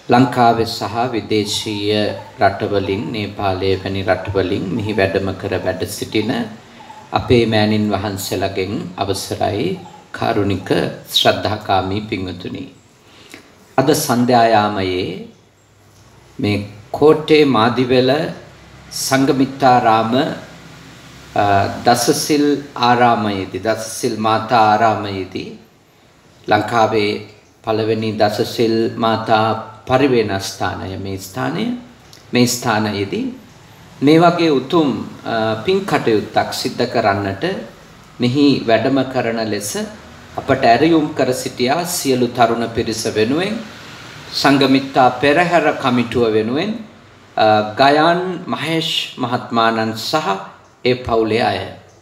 ලංකාවේ සහ විදේශීය රටවලින් නේපාලයේ වැනි රටවලින් මෙහි වැඩම කර වැඩ සිටින අපේ මෑණින් වහන්සේලාගෙන් අවසරයි කාරුණික ශ්‍රද්ධාකාමී පින්වතුනි. අද සන්ධ්‍යා යාමයේ මේ කෝට්ටේ මාදිවැල සංඝමිත්තාරාම දසසිල් ආරාමයේදී දසසිල් මාතා ආරාමයේදී ලංකාවේ පළවෙනි දසසිල් මාතා පරිවේනස්ථානය මේ ස්ථානයේදී මේ වගේ උතුම් පින් කටයුත්තක් සිද්ධ කරන්නට මෙහි වැඩම කරන ලෙස අපට ඇරයුම් කර සිටියා සියලු තරුණ පිරිස වෙනුවෙන් සංඝමිත්තා පෙරහැර කමිටුව වෙනුවෙන් ගයාන් මහේෂ් මහත්මාණන් සහ ඒ පවුලේ අය.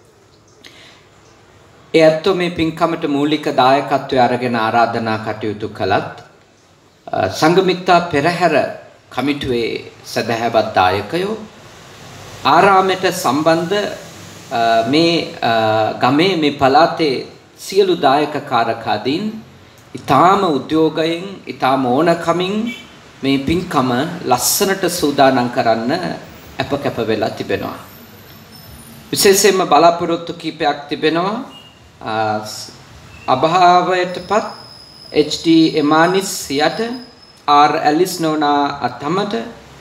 ඒ ඇත්තෝ මේ පින්කමට මූලික දායකත්වය අරගෙන ආරාධනා කටයුතු කළත් සංඝමිත්තා පෙරහැර කමිටුවේ සදහැවත් දායකයෝ ආරාමයට සම්බන්ධ මේ ගමේ මේ පළාතේ සියලු දායක කාරකාදීන් ඊටාම උද්‍යෝගයෙන් ඊටාම ඕනකමින් මේ පින්කම ලස්සනට සූදානම් කරන්න අපකප වෙලා තිබෙනවා. විශේෂයෙන්ම බලාපොරොත්තු කීපයක් තිබෙනවා. අභාවයටපත් HD එමානිස් යට R ඇලිස් නෝනා අතමට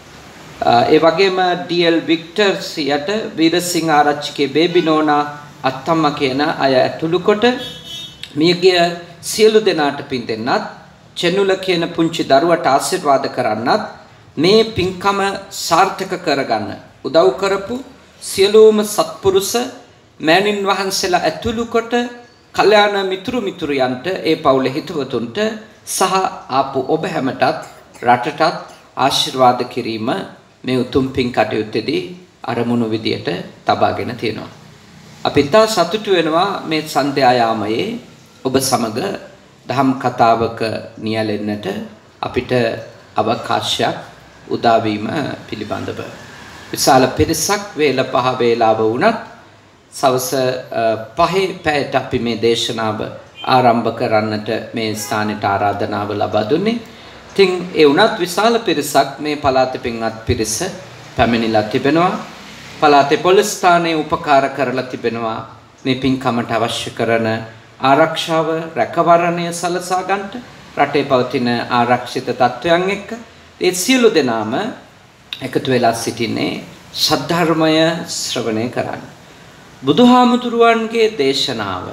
ඒ වගේම DL වික්ටර් යට වීරසිංහ ආරච්චිගේ බේබි නෝනා අත්තම්ම කියන අය ඇතුළු කොට මියගිය සියලු දෙනාට පින් දෙන්නත් චෙනුල කියන පුංචි දරුවට ආශිර්වාද කරන්නත් මේ පින්කම සාර්ථක කරගන්න උදව් කරපු සියලුම සත්පුරුෂ මෑණින් වහන්සේලා ඇතුළු කොට කල්යාණ මිතුරියන්ට ඒ පවුලේ හිතවතුන්ට සහ ආපු ඔබ හැමටත් රටටත් ආශිර්වාද කිරීම මේ උතුම් පින් කටයුත්තේදී අරමුණු විදියට තබාගෙන තියෙනවා. අපි තා සතුටු වෙනවා මේ සන්ධ්‍යා යාමයේ ඔබ සමග දහම් කතාවක නියැලෙන්නට අපිට අවකාශයක් උදා වීම පිළිබඳව. විශාල පිරිසක් වේල 5 වේලාව වුණත් සවස 5 පැයට අපි මේ දේශනාව ආරම්භ කරන්නට මේ ස්ථානෙට ආරාධනාව ලබා දුන්නේ. ඉතින් ඒ වුණත් විශාල පිරිසක් මේ පළාතේ පින්වත් පිරිස පැමිණිලා තිබෙනවා. පළාතේ පොලිස් ස්ථානයේ උපකාර කරලා තිබෙනවා මේ පින්කමට අවශ්‍ය කරන ආරක්ෂාව රැකවරණය සලසා ගන්නට රටේ පවතින ආරක්ෂිත තත්ත්වයන් එක්ක ඒ සියලු දෙනාම එකතු වෙලා සිටින්නේ සද්ධර්මය ශ්‍රවණය කරන්න. බුදුහාමුදුරුවන්ගේ දේශනාව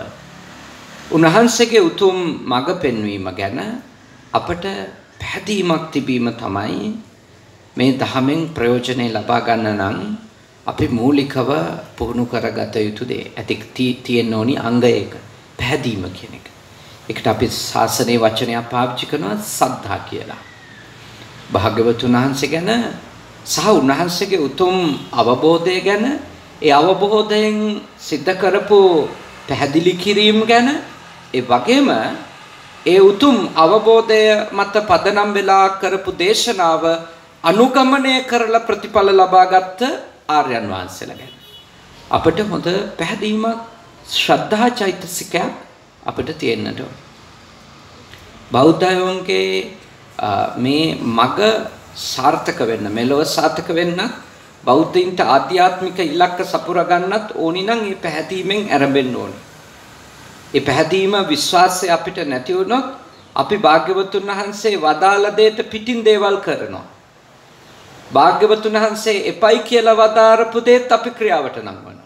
උන්වහන්සේගේ උතුම් මඟ පෙන්වීම ගැන අපට පැහැදීමක් තිබීම තමයි මේ ධහමෙන් ප්‍රයෝජනෙ ලබා ගන්න නම් අපි මූලිකව පුහුණු කරගත යුතු දේ. ඇති තියෙන්න ඕනි අංගයක පැහැදීම කියන එක. ඒකට අපි ශාසනයේ වචනයක් පාවිච්චි කරනවා සද්ධා කියලා. භාග්‍යවතුන් වහන්සේ ගැන සහ උන්වහන්සේගේ උතුම් අවබෝධය ගැන ඒ අවබෝධයෙන් සිද්ධ කරපු පැහැදිලි කිරීම ගැන ඒ වගේම ඒ උතුම් අවබෝධය මත පදනම් වෙලා කරපු දේශනාව අනුගමනය කරලා ප්‍රතිඵල ලබාගත් ආර්යයන් වහන්සේලා ගැන අපිට හොඳ පැහැදීමක් ශ්‍රද්ධා චෛතසිකයක් අපිට තියෙන්නට ඕන. බෞද්ධයන්ගේ මේ මග සාර්ථක වෙන්න මෙලොව සාර්ථක වෙන්න බෞද්ධයින්ට ආධ්‍යාත්මික ඉලක්ක සපුර ගන්නත් ඕනි නම් මේ පැහැදීමෙන් ආරම්භෙන්න ඕනි. ඒ පැහැදීම විශ්වාසය අපිට නැති වුණොත් අපි භාග්‍යවතුන් වහන්සේ වදාළ දෙයට පිටින් දේවල් කරනවා. භාග්‍යවතුන් වහන්සේ එපයි කියලා වදාරපු දෙයට අපි ක්‍රියාවට නංවනවා.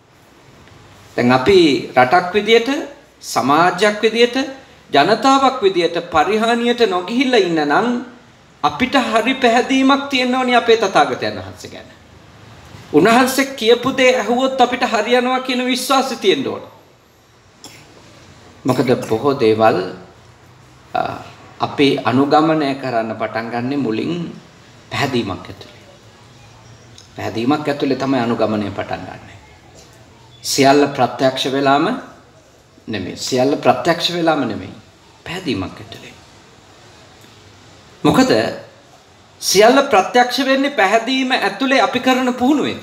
දැන් අපි රටක් විදියට සමාජයක් විදියට ජනතාවක් විදියට පරිහානියට නොගිහිල්ලා ඉන්න නම් අපිට හරි පැහැදීමක් තියෙන්න ඕනි අපේ තථාගතයන් වහන්සේ ගැන. උන්වහන්සේ කියපු දේ අහුවොත් අපිට හරියනවා කියන විශ්වාසය තියෙන්න ඕන. මොකද බොහෝ දේවල් අපි අනුගමනය කරන්න පටන් ගන්නෙ මුලින් පැහැදීමක් ඇතුලේ. පැහැදීමක් ඇතුලේ තමයි අනුගමනය පටන් ගන්නෙ. සියල්ල ප්‍රත්‍යක්ෂ වෙලාම නෙමෙයි. සියල්ල ප්‍රත්‍යක්ෂ වෙලාම නෙමෙයි. පැහැදීමක් ඇතුලේ. මොකද සියල්ල ප්‍රත්‍යක්ෂ වෙන්නේ පැහැදීම ඇතුලේ අපි කරන පුහුණුවෙන්.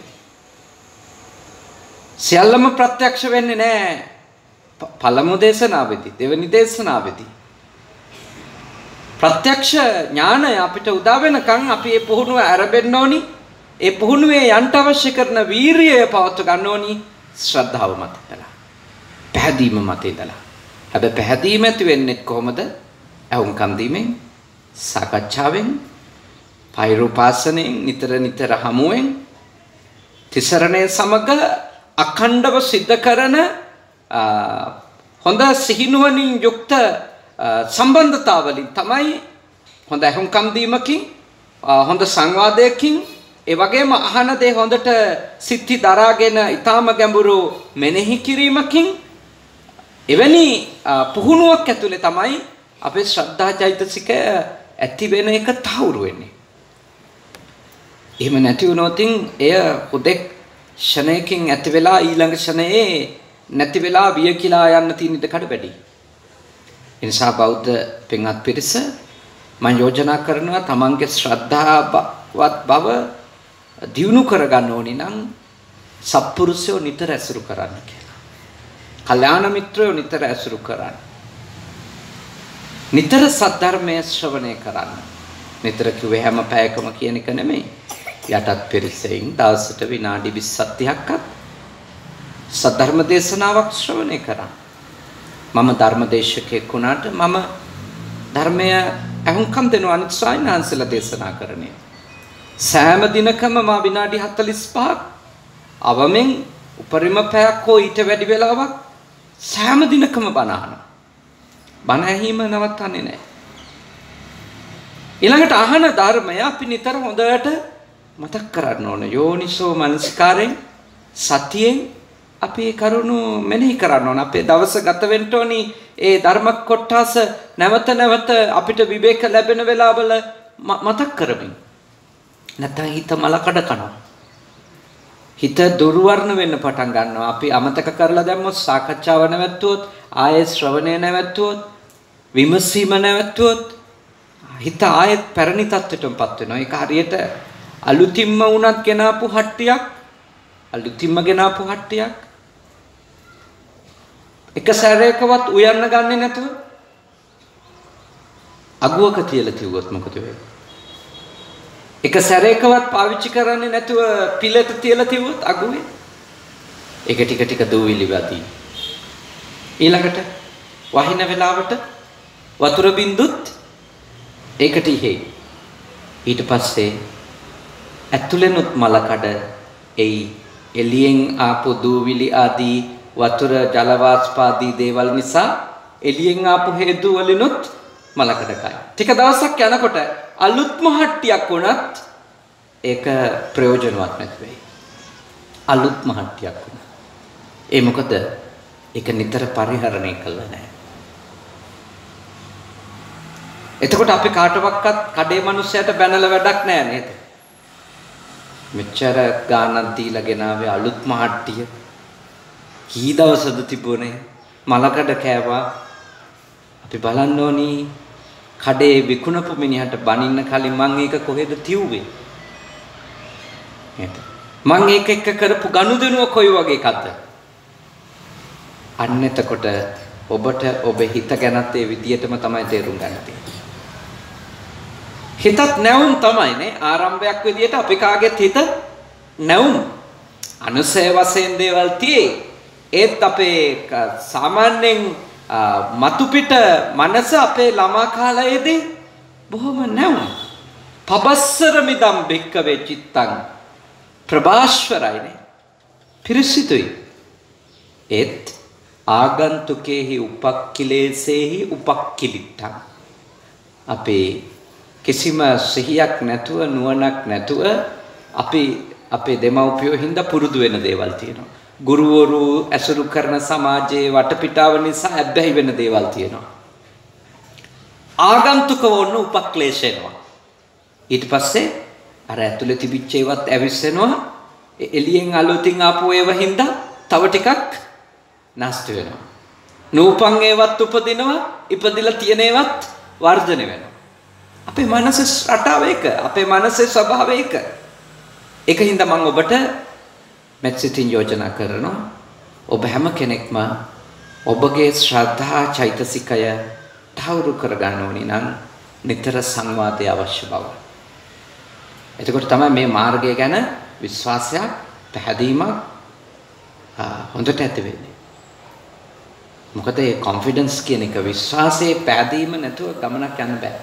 සියල්ලම ප්‍රත්‍යක්ෂ වෙන්නේ නැහැ පළමු දේශනාවේදී දෙවෙනි දේශනාවේදී. ප්‍රත්‍යක්ෂ ඥානය අපිට උදා වෙනකන් අපි මේ පුහුණුව ආරම්භෙන්න ඕනි. ඒ පුහුණුවේ යන්ට අවශ්‍ය කරන වීරිය පවත්ව ගන්න ඕනි ශ්‍රද්ධාව මත ඉඳලා. පැහැදීම මත ඉඳලා. හැබැයි පැහැදීම ඇති වෙන්නේ කොහොමද? අහුම්කම් දීමෙන්, සාකච්ඡාවෙන්, පෛරුපාසනෙන්, නිතර හමුවෙන්, තිසරණය සමග අඛණ්ඩව සිද්ධ කරන හොඳ සිහිනුවණින් යුක්ත සම්බන්ධතාවලින් තමයි හොඳ අහුම්කම් දීමකින්, හොඳ සංවාදයකින්, ඒ වගේම අහන දේ හොඳට සිත්ති දරාගෙන ඊටාම ගැඹුරු මෙනෙහි කිරීමකින් එවැනි පුහුණුවක් ඇතුලේ තමයි අපේ ශ්‍රද්ධා චෛතසිකය ඇති වෙන එක තහවුරු වෙන්නේ. එහෙම නැති වුණොත් එය හුදෙක් ෂණයකින් ඇති වෙලා ඊළඟ ෂණයේ නැති වෙලා විය කියලා යන්න තියෙන ඉඩ කඩ වැඩි. ඒ නිසා බෞද්ධ පින්වත් පිරිස මම යෝජනා කරනවා තමන්ගේ ශ්‍රද්ධාවත් බව දියුණු කරගන්න ඕනි නම් සත්පුරුෂයෝ නිතර ඇසුරු කරන්න කියලා. කල්යාණ මිත්‍රයෝ නිතර ඇසුරු කරන්න. නිතර සද්ධර්මය ශ්‍රවණය කරන්න. නිතර කිව්වේ හැම පැයකම කියන එක නෙමෙයි. යටත් පිරිසෙන් දවසට විනාඩි 20-30ක්වත් සද්ධර්ම දේශනාවක් ශ්‍රවණය කරන්න. මම ධර්මදේශකෙක් වුණාට මම ධර්මය අහුම්කම් දෙන අනිත් සායනාංශලා දේශනා කරන්නේ. සෑම දිනකම මා විනාඩි 45ක් අවමෙන් උපරිම පැයක් හෝ ඊට වැඩි වෙලාවක් සෑම දිනකම බණ අහනවා. බණ ඇහිම නවත්තන්නේ නැහැ. ඊළඟට අහන ධර්මය අපි නිතර හොඳට මතක් කරගන්න ඕන. යෝනිසෝ මනසිකාරෙන් සතියෙන් අපි කරුණු මෙනෙහි කරන්න ඕන. අපේ දවස ගත වෙන්න ඕනි ඒ ධර්ම කොටස නැවත නැවත අපිට විවේක ලැබෙන වෙලාවල මතක් කරමින්. නැත්නම් හිත මලකඩ කනවා. හිත දුර්වර්ණ වෙන්න පටන් ගන්නවා. අපි අමතක කරලා දැම්මොත් සාකච්ඡාව නැවැත්තුවොත්, ආයේ ශ්‍රවණය නැවැත්තුවොත්, විමසීම නැවැත්තුවොත් හිත ආයෙත් පැරණි තත්ත්වයටමපත් වෙනවා. ඒක හරියට අලුතින්ම වුණත් ගෙනාපු හට්ටියක්, එක සැරයකවත් උයන්න ගන්නේ නැතුව අගුවක තියලා තියුවොත් මොකද වෙන්නේ? එක සැරයකවත් පාවිච්චි කරන්නේ නැතුව පිලට තියලා තියුවොත් අගුවේ ඒක ටික දූවිලි වදී. ඊළඟට වහින වෙලාවට වතුර බින්දුත් ඒකට ඉහි. ඊට පස්සේ ඇතුළෙනුත් මල කඩ එයි. එළියෙන් ආපු දූවිලි ආදී වතුර ජල වාෂ්පාදී දේවල් නිසා එළියෙන් ආපු හේතු වලිනුත් මල කඩ කයි. ටික දවසක් යනකොට අලුත්ම හට්ටියක් වුණත් ඒක ප්‍රයෝජනවත් නැති වෙයි. අලුත්ම හට්ටියක් වුණා. ඒ මොකද ඒක නිතර පරිහරණය කළා නැහැ. එතකොට අපි කාටවත් කඩේ මිනිස්සයාට බැනලා වැඩක් නැහැ නේද? මෙච්චර ගානක් දීලා ගෙනාවේ අලුත් මහට්ටිය කී දවසද තිබුණේ? මලකඩ කෑවා. අපි බලන්න ඕනි කඩේ විකුණපු මිනිහට බනින්න කලින් මං ඒක කොහෙද තියුවේ? නේද? මං ඒක එක්ක කරපු ගනුදෙනුව කොයි වගේ එකක්ද? අන්න එතකොට ඔබට ඔබේ හිත ගැනත් ඒ විදියටම තමයි තේරුම් ගන්න තියෙන්නේ. හිතත් නැවුම් තමයි නේ ආරම්භයක් විදියට අපි කාගෙත් හිත නැවුම් අනුසය වශයෙන් දේවල් තියේ. ඒත් අපේ සාමාන්‍යයෙන් මතු පිට මනස අපේ ළමා කාලයේදී බොහොම නැවුම්. පබස්සර මිදම් බික්කවේ චිත්තං ප්‍රභාස්වරයිනේ පිරිසිදුයි. ඒත් ආගන්තුකේහි උපක්ඛිලේසේහි උපක්ඛිලිට්ඨං අපේ කිසිම සිහියක් නැතුව නුවණක් නැතුව අපි අපේ දෙමව්පියෝ හින්දා පුරුදු වෙන දේවල් තියෙනවා. ගුරුවරු ඇසුරු කරන සමාජයේ වටපිටාව නිසා ඇබ්බැහි වෙන දේවල් තියෙනවා. ආගන්තුකව ඔන්න උපක්ලේශ වෙනවා. ඊට පස්සේ අර ඇතුලේ තිබිච්ච ඒවත් ඇවිස්සෙනවා. එළියෙන් අලුතින් ආපු ඒවා හින්දා තව ටිකක් නෂ්ට වෙනවා. නූපන් ඒවත් උපදිනවා. ඉපදිලා තියෙන ඒවත් වර්ධනය වෙනවා. අපේ මනසේ රටාව එක, අපේ මනසේ ස්වභාවය එක. ඒක හින්දා මම ඔබට මෙත්සිතින් යෝජනා කරනවා. ඔබ හැම කෙනෙක්ම ඔබගේ ශ්‍රද්ධා චෛතසිකය තහවුරු කරගන්න ඕනි නම් නිතර සංවාදය අවශ්‍ය බව. එතකොට තමයි මේ මාර්ගය ගැන විශ්වාසයක් පැහැදීමක් හොඳට ඇති වෙන්නේ. මොකද මේ කොන්ෆිඩන්ස් කියන එක විශ්වාසයේ පැහැදීම නැතුව ගමනක් යන්න බෑ.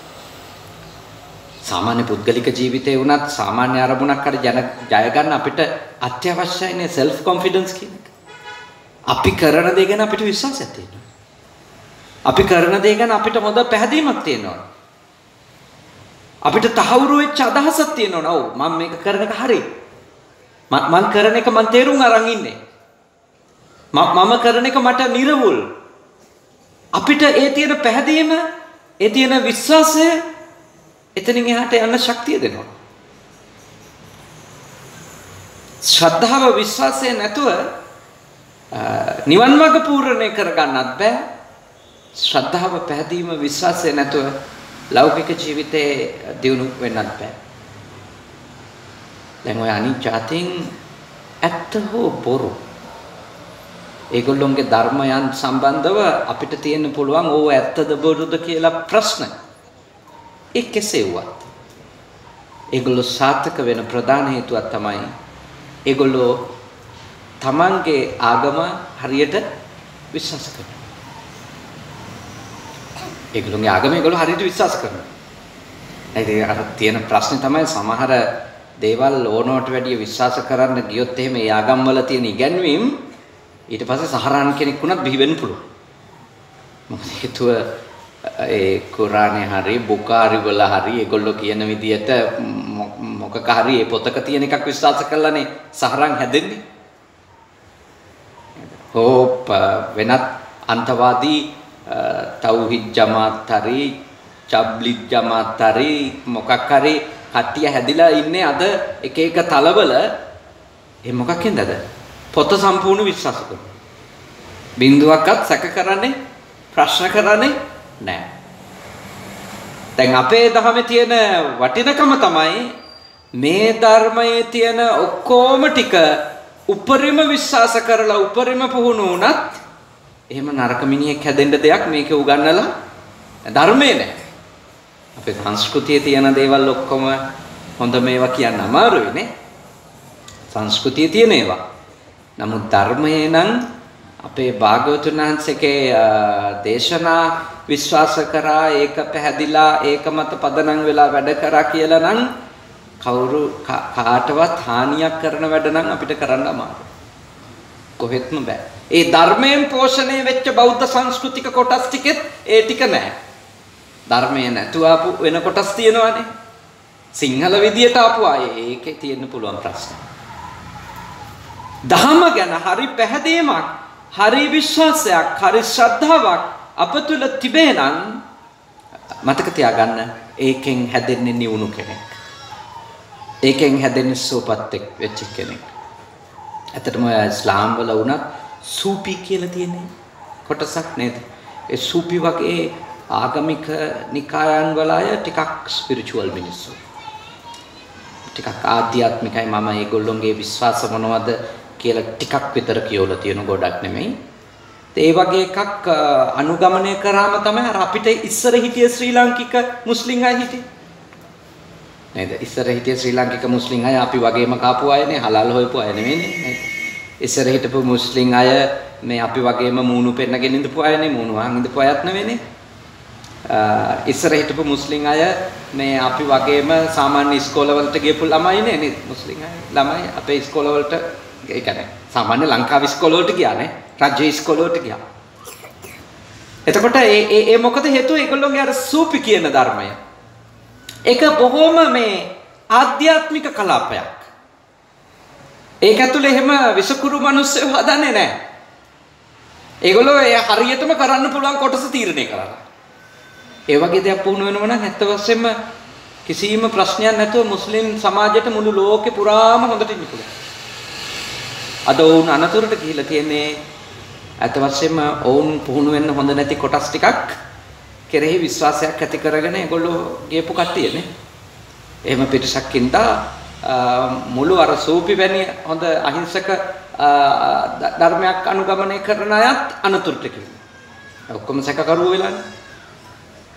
සාමාන්‍ය පුද්ගලික ජීවිතේ වුණත් සාමාන්‍ය අරමුණක් හරි ජය ගන්න අපිට අත්‍යවශ්‍යයිනේ self confidence කියන එක. අපි කරන දේ ගැන අපිට විශ්වාසයක් තියෙනවා. අපි කරන දේ ගැන අපිට හොඳ පැහැදීමක් තියෙනවා. අපිට තහවුරු වෙච්ච අදහසක් තියෙනවා. ඔව් මම මේක කරන එක හරි. මම කරන එක මම තේරුම් අරන් ඉන්නේ. මම කරන එක මට නිර්වුල්. අපිට ඒ තියෙන පැහැදීම, ඒ තියෙන විශ්වාසය එතනින් එහාට යන්න ශක්තිය දෙනවා. ශ්‍රද්ධාව විශ්වාසය නැතුව නිවන් මාර්ග පූර්ණේ කරගන්නත් බෑ. ශ්‍රද්ධාව පැහැදීම විශ්වාසය නැතුව ලෞකික ජීවිතේ දියුණු වෙන්නත් බෑ. දැන් ඔය අනිත් જાතින් ඇත්ත හෝ බොරු ඒගොල්ලොන්ගේ ධර්මයන් සම්බන්ධව අපිට තියෙන්න පුළුවන් ඕව ඇත්තද බොරුද කියලා ප්‍රශ්න. ඒ කෙසේ වුවත් ඒගොල්ලෝ සාර්ථක වෙන ප්‍රධාන හේතුවක් තමයි ඒගොල්ලෝ තමන්ගේ ආගම හරියට විශ්වාස කරනවා. ඒගොල්ලෝගේ ආගම ඒගොල්ලෝ හරියට විශ්වාස කරනවා. ඒ අර තියෙන ප්‍රශ්නේ තමයි සමහර දේවල් ඕනවට වැඩිය විශ්වාස කරන්න ගියොත් එහෙම ඒ ආගම් වල තියෙන ඉගැන්වීම් ඊට පස්සේ සහරාන් කෙනෙක් වුණත් බිහි වෙන්න පුළුවන්. මොකද හේතුව ඒ කුරානේ හරි බුකාරි වල හරි ඒගොල්ලෝ කියන විදියට මොකක හරි ඒ පොතක තියෙන එකක් විශ්වාස කරලානේ සහරාන් හැදෙන්නේ. හොප් වෙනත් අන්තවාදී තෞහිද් ජමාත් හරි චබ්ලිග් ජමාත් හරි මොකක් හරි කට්ටිය හැදිලා ඉන්නේ අද එක එක තලවල. ඒ මොකක්ෙන්ද අද පොත සම්පූර්ණ විශ්වාස කරනවා. බින්දුවක්වත් සැක කරන්නේ ප්‍රශ්න කරන්නේ නැහැ. දැන් අපේ ධර්මයේ තියෙන වටිනකම තමයි මේ ධර්මයේ තියෙන ඔක්කොම ටික උපරිම විශ්වාස කරලා උපරිම පුහුණු වුණත් එහෙම නරක මිනිහෙක් හැදෙන්න දෙයක් මේකේ උගන්වලා ධර්මයේ නැහැ. අපේ සංස්කෘතියේ තියෙන දේවල් ඔක්කොම හොඳ මේවා කියන්න අමාරුයි නේ. සංස්කෘතියේ තියෙන ඒවා. නමුත් ධර්මයේ නම් අපේ භාග්‍යවතුන් වහන්සේගේ දේශනා විශ්වාස කරා ඒක පැහැදිලා ඒක මත පදනම් වෙලා වැඩ කරා කියලා නම් කවුරු කාටවත් හානියක් කරන වැඩ නම් අපිට කරන්න අමාරුයි. කොහෙත්ම බෑ. ඒ ධර්මයෙන් පෝෂණය වෙච්ච බෞද්ධ සංස්කෘතික කොටස් ටිකෙත් ඒ ටික නැහැ. ධර්මයේ නැතුව ආපු වෙන කොටස් තියෙනවානේ. සිංහල විදියට ආපු අය ඒකේ තියෙන්න පුළුවන් ප්‍රශ්න. ධර්ම ගැන හරි පැහැදීමක්, හරි විශ්වාසයක්, හරි ශ්‍රද්ධාවක් අප තුල තිබේ නම් මතක තියාගන්න ඒකෙන් හැදෙන්නේ නිවුණු කෙනෙක්. ඒකෙන් හැදෙන්නේ සෝපත් වෙච්ච කෙනෙක්. ඇත්තටම ඉස්ලාම් වල වුණත් සූපි කියලා තියෙන කොටසක් නේද? ඒ සූපි වගේ ආගමික නිකායන් වල අය ටිකක් ස්පිරිචුවල් මිනිස්සු. ටිකක් ආධ්‍යාත්මිකයි. මම ඒගොල්ලොන්ගේ විශ්වාස මොනවද කියලා ටිකක් විතර කියවලා තියෙන ගොඩක් නෙමෙයි. ඒ වගේ එකක් අනුගමනය කරාම තමයි අර අපිට ඉස්සර හිටිය ශ්‍රී ලාංකික මුස්ලිම් අය හිටියේ. නේද? ඉස්සර හිටිය ශ්‍රී ලාංකික මුස්ලිම් අය අපි වගේම කාපු අයනේ, හලාල් හොයපු අය නෙමෙයිනේ නේද? ඉස්සර හිටපු මුස්ලිම් අය මේ අපි වගේම මූණු පෙන්නගෙන ඉඳපු අයනේ, මූණු වහන් ඉඳපු අයත් නෙවෙයිනේ. ඉස්සර හිටපු මුස්ලිම් අය මේ අපි වගේම සාමාන්‍ය ඉස්කෝලවලට ගියපු ළමයිනේ නේද? මුස්ලිම් අය ළමයි අපේ ඉස්කෝලවලට ඒ කියන්නේ සාමාන්‍ය ලංකාවේ ඉස්කෝලවලට ගියානේ, රජයේ ඉස්කෝලවලට ගියා. එතකොට ඒ මොකද හේතුව? ඒගොල්ලෝගේ අර සූපි කියන ධර්මය. ඒක බොහොම මේ ආධ්‍යාත්මික කලාපයක්. ඒක ඇතුලේ එහෙම විසකුරු මිනිස්සු හදන්නේ නැහැ. ඒගොල්ලෝ ඒ හරියටම කරන්න පුළුවන් කොටස තීරණය කරලා. ඒ වගේ දෙයක් වුණ වෙනවා නම් ඇත්ත වශයෙන්ම කිසිම ප්‍රශ්නයක් නැතුව මුස්ලිම් සමාජයට මුළු ලෝකේ පුරාම හොඳට ඉන්න පුළුවන්. අද වුණ අනතුරට ගිහිලා තියෙන්නේ ඇත්ත වශයෙන්ම වුන් පුහුණු වෙන්න හොඳ නැති කොටස් ටිකක් කෙරෙහි විශ්වාසයක් ඇති කරගෙන ඒගොල්ලෝ ගියපු කට්ටියනේ. එහෙම පිටසක් ඉඳා මුළු අර සූපි වැනි හොඳ අහිංසක ධර්මයක් අනුගමනය කරන අයත් අනතුරට ගිහින්. ඔක්කොම සැකකරුවෝ වෙලානේ.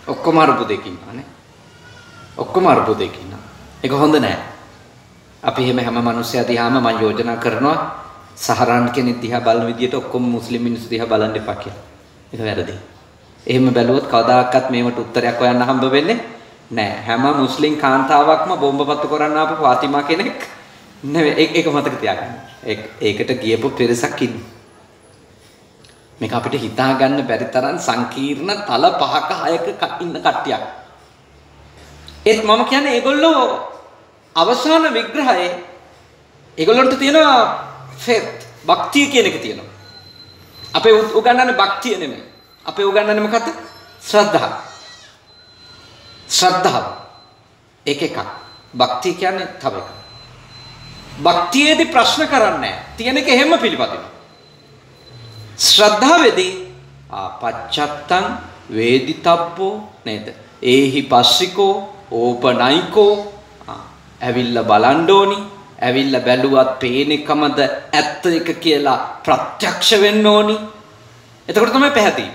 ඔක්කොම අරුබුදකින් ඉන්නවානේ. ඔක්කොම අරුබුදකින් ඉන්නවා. ඒක හොඳ නෑ. අපි එහෙම හැම මිනිස්සයා දිහාම මම යෝජනා කරනවා සහරාන් කෙනෙක් දිහා බලන විදියට ඔක්කොම මුස්ලිම් මිනිස්සු දිහා බලන්න එපා කියලා. ඒක වැරදි. එහෙම බැලුවොත් කවදාකවත් මේවට උත්තරයක් හොයන්න හම්බ වෙන්නේ නෑ. හැම මුස්ලිම් කාන්තාවක්ම බෝම්බපත්තු කරන්න ආපු ෆාතිමා කෙනෙක් නෙවෙයි. ඒක මතක තියාගන්න. ඒකට ගියපු පිරිසක් ඉන්නේ. මේක අපිට හිතා ගන්න බැරි තරම් සංකීර්ණ තල 5ක 6ක ඉන්න කට්ටියක්. ඒත් මම කියන්නේ ඒගොල්ලෝ අවසාන විග්‍රහයේ ඒගොල්ලන්ට තියෙනවා ෆේත් භක්තිය කියන එක තියෙනවා. අපේ උගන්වන්නේ භක්තිය නෙමෙයි. අපේ උගන්වන්නේ මොකද්ද? ශ්‍රද්ධාව. ශ්‍රද්ධාව. එක එකක්. භක්තිය කියන්නේ තව එකක්. භක්තියේදී ප්‍රශ්න කරන්නේ නැහැ. තියෙන එක හැම පිළිපදිනවා. ශ්‍රද්ධාවේදී පච්චත්තං වේදිතබ්බෝ නේද? ඒහි පස්සිකෝ ඕපනයිකෝ ඇවිල්ලා බලන්න ඕනි. ඇවිල්ලා බැලුවත් පේන එකමද ඇත්ත එක කියලා ප්‍රත්‍යක්ෂ වෙන්න ඕනි. එතකොට තමයි පැහැදිලි.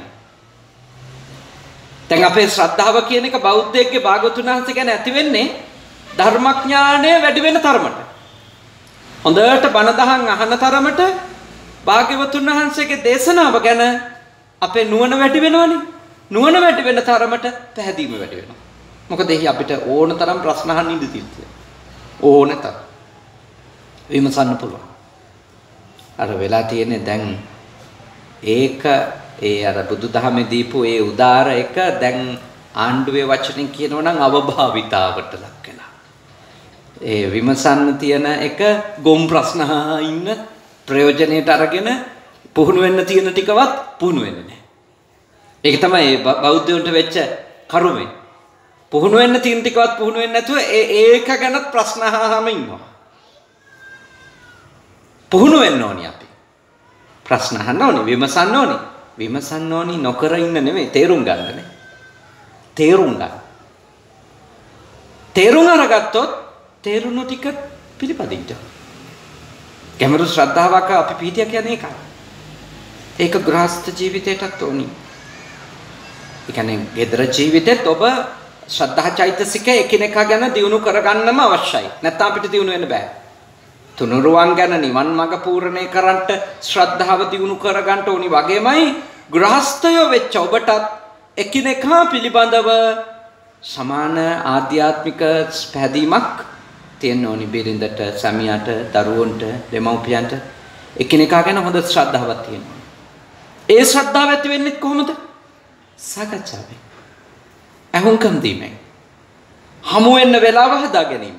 දැන් අපේ ශ්‍රද්ධාව කියන එක බෞද්ධයෙක්ගේ භාගතුන් වහන්සේ ගැන ඇති වෙන්නේ ධර්මඥානය වැඩි වෙන තරමට. හොඳට බණ දහම් අහන තරමට භාග්‍යවතුන් වහන්සේගේ දේශනාව ගැන අපේ නුවණ වැඩි වෙනවනේ. නුවණ වැඩි වෙන තරමට පැහැදීම වැඩි වෙනවා. මොකද එහි අපිට ඕන තරම් ප්‍රශ්න අහන්න ඉඳී තියෙනවා. ඕන තරම් විමසන්න පුළුවන්. අර වෙලා තියෙන්නේ දැන් ඒක අර බුදුදහමේ දීපු ඒ උදාර එක දැන් ආණ්ඩුවේ වචනෙන් කියනවා නම් අවභාවිතාවට ලක් වෙලා. ඒ විමසන්න තියෙන එක ගොම් ප්‍රශ්න ඉන්න ප්‍රයෝජනෙට අරගෙන පුහුණු වෙන්න තියෙන ටිකවත් පුහුණු වෙන්නේ නැහැ. ඒක තමයි බෞද්ධයන්ට වෙච්ච කරුමේ. පුහුණු වෙන්න තියෙන ටිකවත් පුහුණු වෙන්නේ නැතුව ඒක ගැන ප්‍රශ්න අහම ඉන්නවා. පුහුණු වෙන්න ඕනි අපි. ප්‍රශ්න අහන්න ඕනි, විමසන්න ඕනි. විමසන්න ඕනි නොකර ඉන්න නෙමෙයි, තේරුම් ගන්නනේ. තේරුම් ගන්න. තේරුම් අරගත්තොත් තේරුණු ටික පිළිපදින්න. ගැඹුරු ශ්‍රද්ධාවක් අපි පිටිය කියන්නේ ඒකයි. ඒක ගෘහස්ත ජීවිතයටත් ඕනි. ඒ කියන්නේ ගෙදර ජීවිතෙත් ඔබ ශ්‍රද්ධා චෛතසික එකිනෙකා ගැන දියුණු කරගන්නම අවශ්‍යයි. නැත්නම් අපිට දියුණු වෙන්න බෑ. තුනුරුවන් ගැන නිවන් මඟ පූර්ණේ කරන්ට ශ්‍රද්ධාව දියුණු කරගන්න ඕනි වගේමයි ගෘහස්තයෝ වෙච්ච ඔබටත් එකිනෙකා පිළිබඳව සමාන ආධ්‍යාත්මික පැහැදීමක් තියෙන්න ඕනි. බිරිඳට, සැමියාට, දරුවන්ට, දෙමව්පියන්ට එකිනෙකා ගැන හොඳ ශ්‍රද්ධාවක් තියෙන්න ඕනි. ඒ ශ්‍රද්ධාව ඇති වෙන්නේ කොහොමද? සාකච්ඡාවෙන්. අහුම්කම් දීමෙන්. හමු වෙන්න වෙලාව හදා ගැනීමෙන්.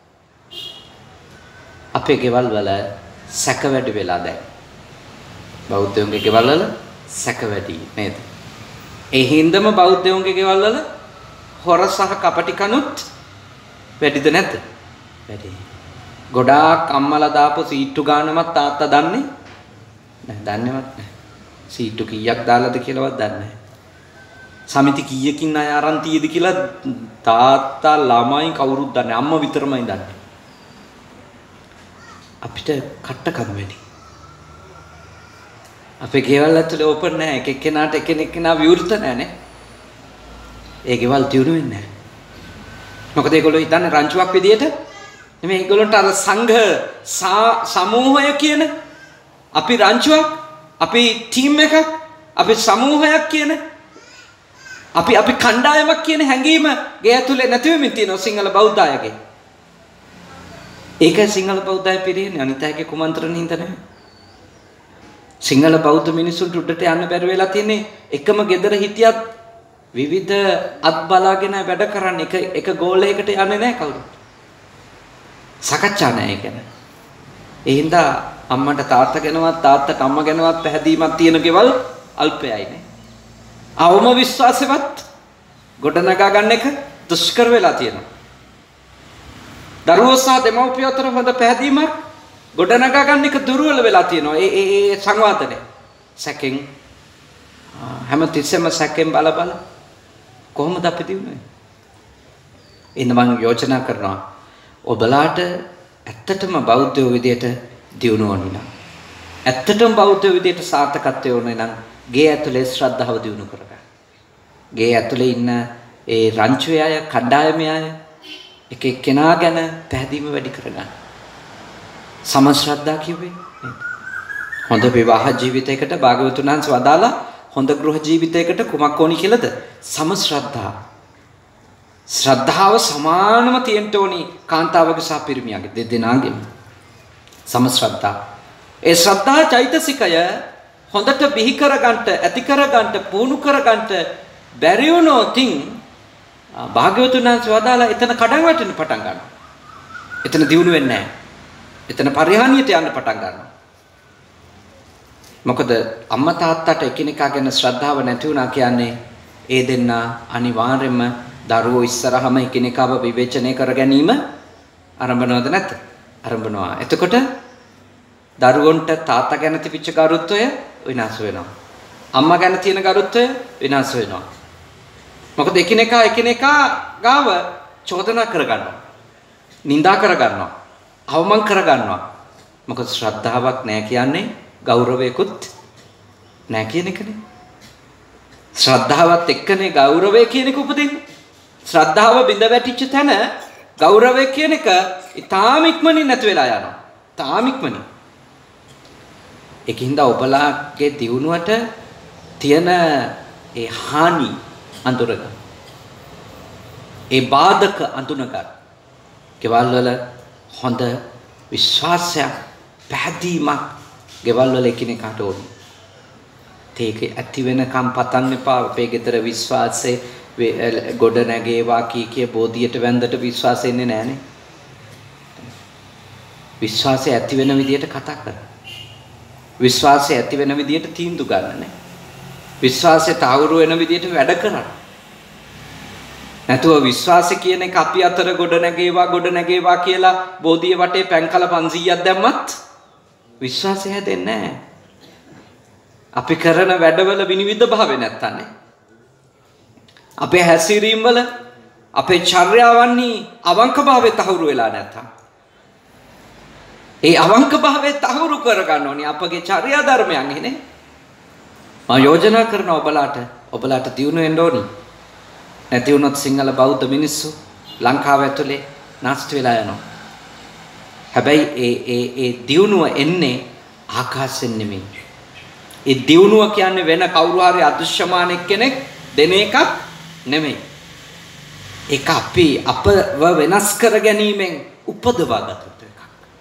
අපේ ගෙවල් වල සැක වැඩි වෙලා දැන්. බෞද්ධයන්ගේ ගෙවල් වල සැක වැඩි නේද? ඒ හින්දම බෞද්ධයන්ගේ ගෙවල් වල හොර සහ කපටිකනුත් වැඩිද නැද්ද? වැඩි. ගොඩාක් අම්මලා දාපු සීට්ටු ගානමත් තාත්තා දන්නේ නැහැ. දන්නේවත් නැහැ. සීට්ටු කීයක් දාලාද කියලාවත් දන්නේ නැහැ. සමිති කීයකින් අය අරන් තියේද කියලා තාත්තා ළමයි කවුරුත් දන්නේ. අම්මා විතරමයි දන්නේ. අපිට කට්ටකම් වැඩි. අපේ ගෙවල් ඇතුලේ ඕපන් නැහැ. එක එක්කෙනාට එකිනෙකා විවෘත නැහැනේ. ඒ ගෙවල් දියුණු වෙන්නේ නැහැ. මොකද ඒගොල්ලෝ හිතන්නේ රංචුවක් විදියට නෙමෙයි. ඒගොල්ලන්ට අර සංඝ සමූහය කියන අපි රංචුවක්, අපි ටීම් එකක්, අපි සමූහයක් කියන අපි කණ්ඩායමක් කියන හැඟීම ගේ ඇතුලේ නැති වෙමින් තියෙනවා සිංහල බෞද්ධ අයගේ. ඒක සිංහල බෞද්ධ අය පිරින්නේ අනිත් අයගේ කුමන්ත්‍රණ හින්දා නෙමෙයි. සිංහල බෞද්ධ මිනිසුන්ට උඩට යන්න බැරි වෙලා තියෙන්නේ එකම gedara හිටියත් විවිධ අත් බලාගෙන වැඩ කරන්න එක ගෝලයකට යන්නේ නැහැ කවුරුත්. සාකච්ඡා නැහැ ඒක ගැන. ඒ හින්දා අම්මට තාත්තා ගැනවත් තාත්තට අම්මා ගැනවත් පැහැදීමක් තියෙන ගෙවල් අල්පයයි නේ. අවම විශ්වාසෙවත් ගොඩනගා ගන්න එක දුෂ්කර වෙලා තියෙනවා. දරුවෝ සහ දෙමව්පියෝ අතර හොඳ පැහැදීමක් ගොඩනගා ගන්න එක දුර්වල වෙලා තියෙනවා. ඒ සංවාදනේ සැකෙන් හැමතිස්සෙම සැකෙන් බල කොහොමද අපි දිනුනේ? ඉන්න මම යෝජනා කරනවා ඔබලාට ඇත්තටම බෞද්ධ විදියට දියුණු වෙන්න. ඇත්තටම බෞද්ධ විදියට සාර්ථකත්වය ඕනේ නම් ගේ ඇතුලේ ශ්‍රද්ධාව දියුණු කරගන්න. ගේ ඇතුලේ ඉන්න ඒ රංචුවේ අය කණ්ඩායමේ අය එක එක්කෙනා ගැන පැහැදීම වැඩි කරගන්න. සම ශ්‍රද්ධා කිව්වේ නේද? හොඳ විවාහ ජීවිතයකට භාග්‍යවතුන් වහන්සේ වදාලා හොඳ ගෘහ ජීවිතයකට කුමක් ඕනි කියලාද? සම ශ්‍රද්ධා. ශ්‍රද්ධාව සමානම තියෙන්න ඕනි කාන්තාවගේ සහ පිරිමියාගේ දෙදෙනාගේම. සම ශ්‍රද්ධා. ඒ ශ්‍රද්ධා චෛතසිකය හොඳට බිහි කරගන්න, ඇති කරගන්න, පුහුණු කරගන්න බැරි වුණොතින් භාග්‍යවතුන් වහන්සේ වදාලා එතන කඩන් වැටෙන්න පටන් ගන්නවා. එතන දියුණු වෙන්නේ නැහැ. එතන පරිහානියට යන්න පටන් ගන්නවා. මොකද අම්මා තාත්තට එකිනෙකා ගැන ශ්‍රද්ධාව නැති වුණා කියන්නේ ඒ දෙන්න අනිවාර්යයෙන්ම දරුවෝ ඉස්සරහම එකිනෙකාව විවේචනය කර ගැනීම ආරම්භනවද නැත්ද? ආරම්භනවා. එතකොට දරුවන්ට තාත්තා ගැන තිබිච්ච ගරුත්වය විනාශ වෙනවා. අම්මා ගැන තියෙන ගරුත්වය විනාශ වෙනවා. මොකද එකිනෙකා ගාව චෝදනා කරගන්නවා. නිඳා කරගන්නවා. අවමන් කරගන්නවා. මොකද ශ්‍රද්ධාවක් නැහැ කියන්නේ ගෞරවයකුත් නැහැ කියන එකනේ. ශ්‍රද්ධාවත් එක්කනේ ගෞරවය කියන එක උපදින්නේ. ශ්‍රද්ධාව බිඳ වැටිච්ච තැන ගෞරවය කියන එක ඊටාම ඉක්මනින් නැති වෙලා යනවා. තාම ඉක්මනින්. ඒකින්ද ඔබලාගේ දියුණුවට තියෙන ඒ හානි අඳුරගන්න. ඒ බාධක අඳුනගන්න. ගෙවල් වල හොඳ විශ්වාසයක් පැහැදීමක් ගෙවල් වල එකිනෙකාට ඕනේ. ඒක ඇති වෙනකම් පතන්න එපා. අපේ ගෙදර විශ්වාසයේ ගොඩ නැගේවා කී බෝධියට වැන්දට විශ්වාසය එන්නේ නැහනේ. විශ්වාසය ඇති වෙන විදියට කතා කරන්න. විශ්වාසය ඇති වෙන විදියට තීන්දුව ගන්න නේ. විශ්වාසය තහවුරු වෙන විදියට වැඩ කරන්න. නැතුව විශ්වාසය කියන එක අපි අතර ගොඩ නැගේවා කියලා බෝධිය වටේ පැන්කල 500ක් දැම්මත් විශ්වාසය හැදෙන්නේ නැහැ. අපි කරන වැඩවල විනිවිද භාවය නැත්තන්නේ. අපේ හැසිරීම් වල අපේ චර්යාවන්හි අවංක භාවය තහවුරු වෙලා නැත්තම් ඒ අවංක භාවය තහවුරු කරගන්න ඕනේ අපගේ චර්යා ධර්මයන් නේ. මම යෝජනා කරන ඔබලාට දියුණු වෙන්න ඕනි. නැති වුණොත් සිංහල බෞද්ධ මිනිස්සු ලංකාව ඇතුලේ නැස්ත වෙලා යනවා. හැබැයි ඒ දියුණුව එන්නේ ආකාශයෙන් නෙමෙයි. ඒ දියුණුව කියන්නේ වෙන කවුරු හරි අදෘශ්‍යමානෙක් කෙනෙක් දෙන එකක් නෙමෙයි. ඒක අපව වෙනස් කර ගැනීමෙන් උපදවාගත් එකක්.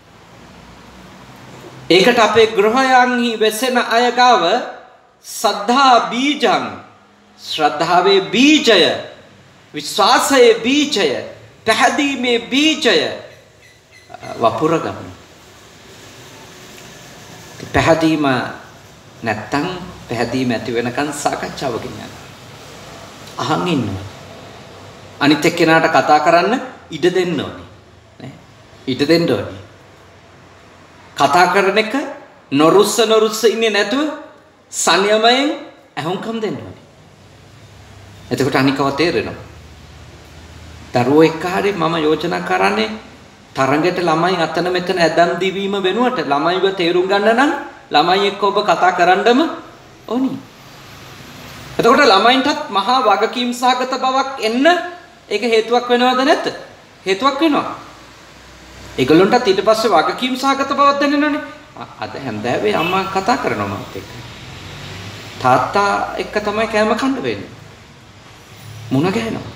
ඒකට අපේ ගෘහයන්හි වෙසෙන අය ගාව සද්ධා බීජං, ශ්‍රද්ධාවේ බීජය, විශ්වාසයේ බීජය, පැහැදීමේ බීජය වපුර ගන්න. පැහැදීම නැත්තම් පැහැදීම ඇති වෙනකන් සාකච්ඡාවකින් යන්න. අහන් ඉන්න. අනිත් එක්කෙනාට කතා කරන්න ඉඩ දෙන්න ඕනේ. නේ? ඉඩ දෙන්න ඕනේ. කතා කරන එක නොරුස්ස ඉන්නේ නැතුව සංයමයෙන් අහුම්කම් දෙන්න ඕනේ. එතකොට අනිකව තේරෙනවා. දරුවෝ එක්ක හරි මම යෝජනා කරන්නේ තරඟයට ළමයි අතන මෙතන ඇදන් දිවීම වෙනුවට ළමයිව තේරුම් ගන්න නම් ළමයි එක්ක ඔබ කතා කරන්නම ඕනි. එතකොට ළමයින්ටත් මහා වගකීම් සහගත බවක් එන්න ඒක හේතුවක් වෙනවද නැද්ද? හේතුවක් වෙනවා. ඒගොල්ලන්ටත් ඊට පස්සේ වගකීම් සහගත බවක් දැනෙනවනේ. අද හැන්දෑවේ අම්මා කතා කරනවා මත් එක්ක. තාත්තා එක්ක තමයි කෑම කන්න වෙන්නේ. මුණ ගැහෙනවා.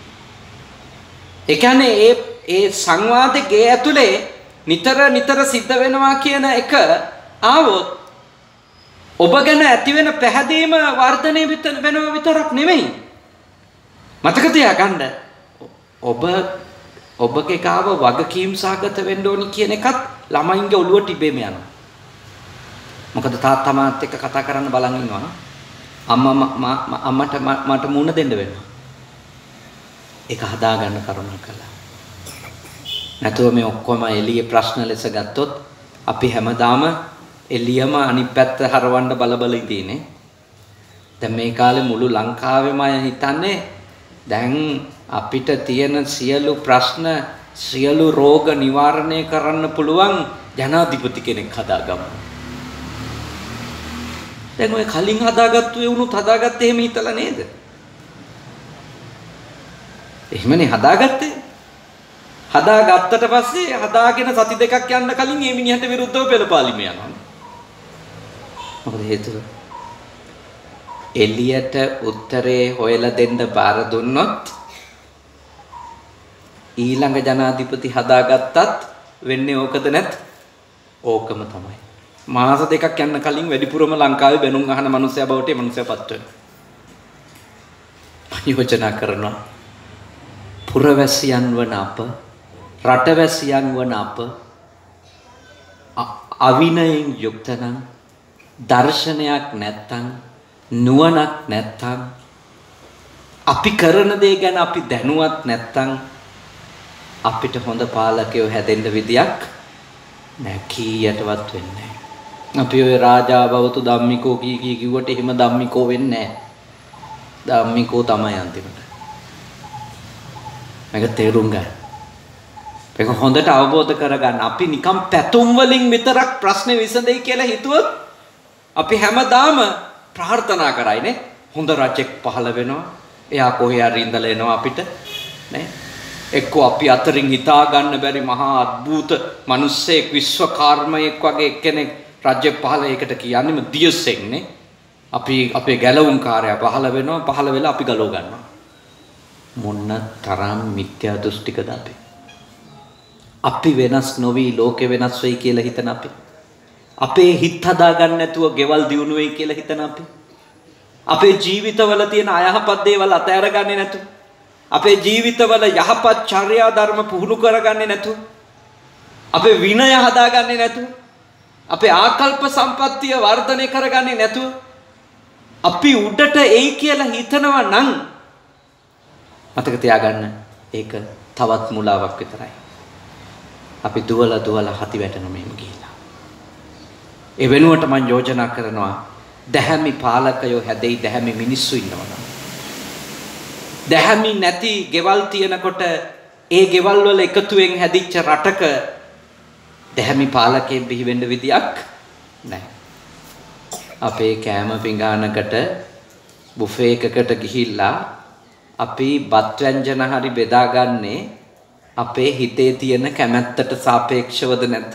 ඒ කියන්නේ ඒ සංවාදයේ ඇතුලේ නිතර සිද්ධ වෙනවා කියන එක ආවොත් ඔබ ගැන ඇති වෙන පැහැදීම වර්ධනය වෙනවා විතරක් නෙමෙයි. මතක තියාගන්න ඔබගේ ගාව වගකීම් සහගත වෙන්න ඕනි කියන එකත් ළමයින්ගේ ඔළුවට ඉබේම යනවා. මොකද තාත්තා මාත් එක්ක කතා කරන්න බලන් ඉන්නවා. අම්මට මට මුණ දෙන්න වෙනවා. ඒක හදාගන්න කරුණා කළා. නැතුව මේ ඔක්කොම එළියේ ප්‍රශ්න ලෙස ගත්තොත් අපි හැමදාම එළියම අනිත් පැත්ත හරවන්න බල ඉඳීනේ. දැන් මේ කාලේ මුළු ලංකාවෙම අය හිතන්නේ දැන් අපිට තියෙන සියලු ප්‍රශ්න සියලු රෝග නිවාරණය කරන්න පුළුවන් ජනාධිපති කෙනෙක් හදාගමු. දැන් ඔය කලින් හදාගත්තු ඒ උනුත් හදාගත්තේ එහෙම හිතලා නේද? එහෙමනේ හදාගත්තේ. හදාගත්තට පස්සේ හදාගෙන සති දෙකක් යන්න කලින් මේ මිනිහට විරුද්ධව පෙළපාලිම යනවා. මොකද හේතුව? එළියට උත්තරේ හොයලා දෙන්න බාර දුන්නොත් ඊළඟ ජනාධිපති හදාගත්තත් වෙන්නේ ඕකද නැත්? ඕකම තමයි. මාස දෙකක් යන්න කලින් වැඩිපුරම ලංකාවේ බැනුම් අහන මිනිස්සයා බවට මේ මිනිස්සයාපත් වෙනවා. යෝජනා කරනවා පුරවැසියන් වන අප රටවැසියන් වන අප අවිනයෙන් යුක්ත නම් දර්ශනයක් නැත්තම් නුවණක් නැත්තම් අපි කරන දේ ගැන අපි දැනුවත් නැත්තම් අපිට හොඳ පාලකයෝ හැදෙන්න විදියක් නැහැ කීයටවත් වෙන්නේ නැහැ. අපි ඔය රාජා බවතු ධම්මිකෝ කී කිව්වට එහෙම ධම්මිකෝ වෙන්නේ නැහැ. ධම්මිකෝ තමයි අන්තිමට. මේක තේරුම් ගන්න. මේක හොඳට අවබෝධ කරගන්න. අපි නිකම් පැතුම් වලින් විතරක් ප්‍රශ්නේ විසඳෙයි කියලා හිතුවොත් අපි හැමදාම ප්‍රාර්ථනා කරයිනේ හොඳ රජෙක් පහළ වෙනවා. එයා කොහේ හරි ඉඳලා එනවා අපිට නේ. එක්කෝ අපි අතරින් හිතා ගන්න බැරි මහා අద్భుත මිනිස්සෙක් විශ්වකර්මයෙක් වගේ කෙනෙක් රජෙක් පහළ ඒකට කියන්නේම දියසෙන් නේ. අපි අපේ ගැලවුම් කාර්යය පහළ වෙනවා පහළ වෙලා අපි ගලව ගන්නවා. මොන්න තරම් මිත්‍යා දෘෂ්ටිකද අපි. අපි වෙනස් නොවි ලෝකෙ වෙනස් වෙයි කියලා හිතන අපි. අපේ හිත හදා ගන්න නැතුව ගෙවල් දියුණු වෙයි කියලා හිතන අපි. අපේ ජීවිතවල තියෙන අයහපත් දේවල් අතහැර ගන්නේ නැතුව අපේ ජීවිතවල යහපත් චර්යා ධර්ම පුහුණු කරගන්නේ නැතුව අපේ විනය හදාගන්නේ නැතුව අපේ ආකල්ප සම්පත්තිය වර්ධනය කරගන්නේ නැතුව අපි උඩට එයි කියලා හිතනවා නම් මතක තියාගන්න ඒක තවත් මුලාවක් විතරයි. අපි දුවලා හති වැටෙනවා මෙහෙම ගිහිල්ලා. ඒ වෙනුවට මම යෝජනා කරනවා දැහැමි පාලකයෝ හැදෙයි දැහැමි මිනිස්සු ඉන්නවනම්. දැහැමි නැති ගෙවල් තියනකොට ඒ ගෙවල් වල එකතුවෙන් හැදිච්ච රටක දැහැමි පාලකයෙක් බිහි වෙන්න විදියක් නැහැ. අපේ කෑම පිඟානකට බුෆේ එකකට ගිහිල්ලා අපි බත් ව්‍යංජන හරි බෙදාගන්නේ අපේ හිතේ තියෙන කැමැත්තට සාපේක්ෂවද නැද්ද?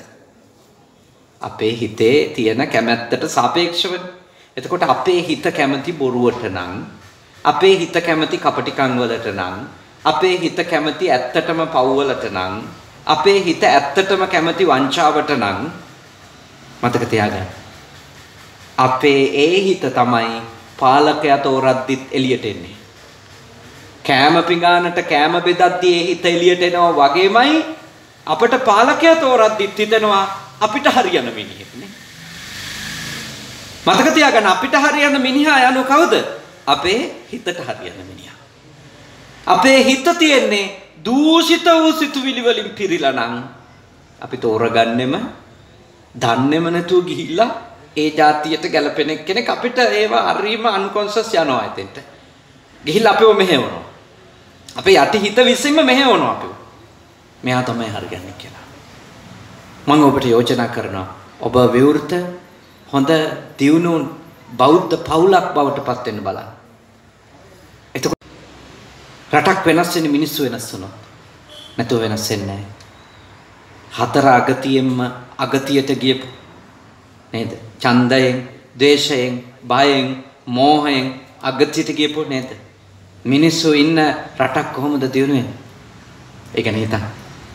අපේ හිතේ තියෙන කැමැත්තට සාපේක්ෂව. එතකොට අපේ හිත කැමති බොරුවට නම් අපේ හිත කැමති කපටිකම් වලට නම් අපේ හිත කැමති ඇත්තටම පව් වලට නම් අපේ හිත ඇත්තටම කැමති වංචාවට නම් මතක තියාගන්න. අපේ ඒ හිත තමයි පාලකයා තෝරද්දිත් එළියට එන්නේ. කෑම පිඟානට කෑම බෙදද්දී ඒ හිත එළියට එනවා වගේමයි අපිට පාලකයා තෝරද්දිත් හිතෙනවා අපිට හරියන මිනිහෙක් නේ. මතක තියාගන්න අපිට හරියන මිනිහා යනු කවුද? අපේ හිතට හරියන මිනිහා. අපේ හිත තියෙන්නේ දූෂිත වූ සිතුවිලි වලින් පිරීලා නම් අපි තෝරගන්නෙම දන්නේම නැතුව ගිහිල්ලා ඒ જાතියට ගැලපෙන කෙනෙක් අපිට ඒවා හරීම අන්කොන්ෂස් යනවා එතෙන්ට. ගිහිල්ලා අපිව මෙහෙවනවා. අපේ යටි හිත විසින්ම මෙහෙවනවා අපිව. මෙයා තමයි හරියන්නේ කියලා. මම ඔබට යෝජනා කරනවා ඔබ විවෘත හොඳ දියුණු බෞද්ධ පවුලක් බවට පත් වෙන්න බලන්න. එතකොට රටක් වෙනස් වෙන මිනිස්සු වෙනස් වෙනවා. නැතුව වෙනස් වෙන්නේ නැහැ. හතර අගතියෙන්ම අගතියට ගියපු නේද? ඡන්දයෙන්, ද්වේෂයෙන්, බයෙන්, මෝහයෙන් අගතියට ගියපු නේද? මිනිස්සු ඉන්න රටක් කොහොමද දියුණු වෙන්නේ? ඒක නේ හිතන්න.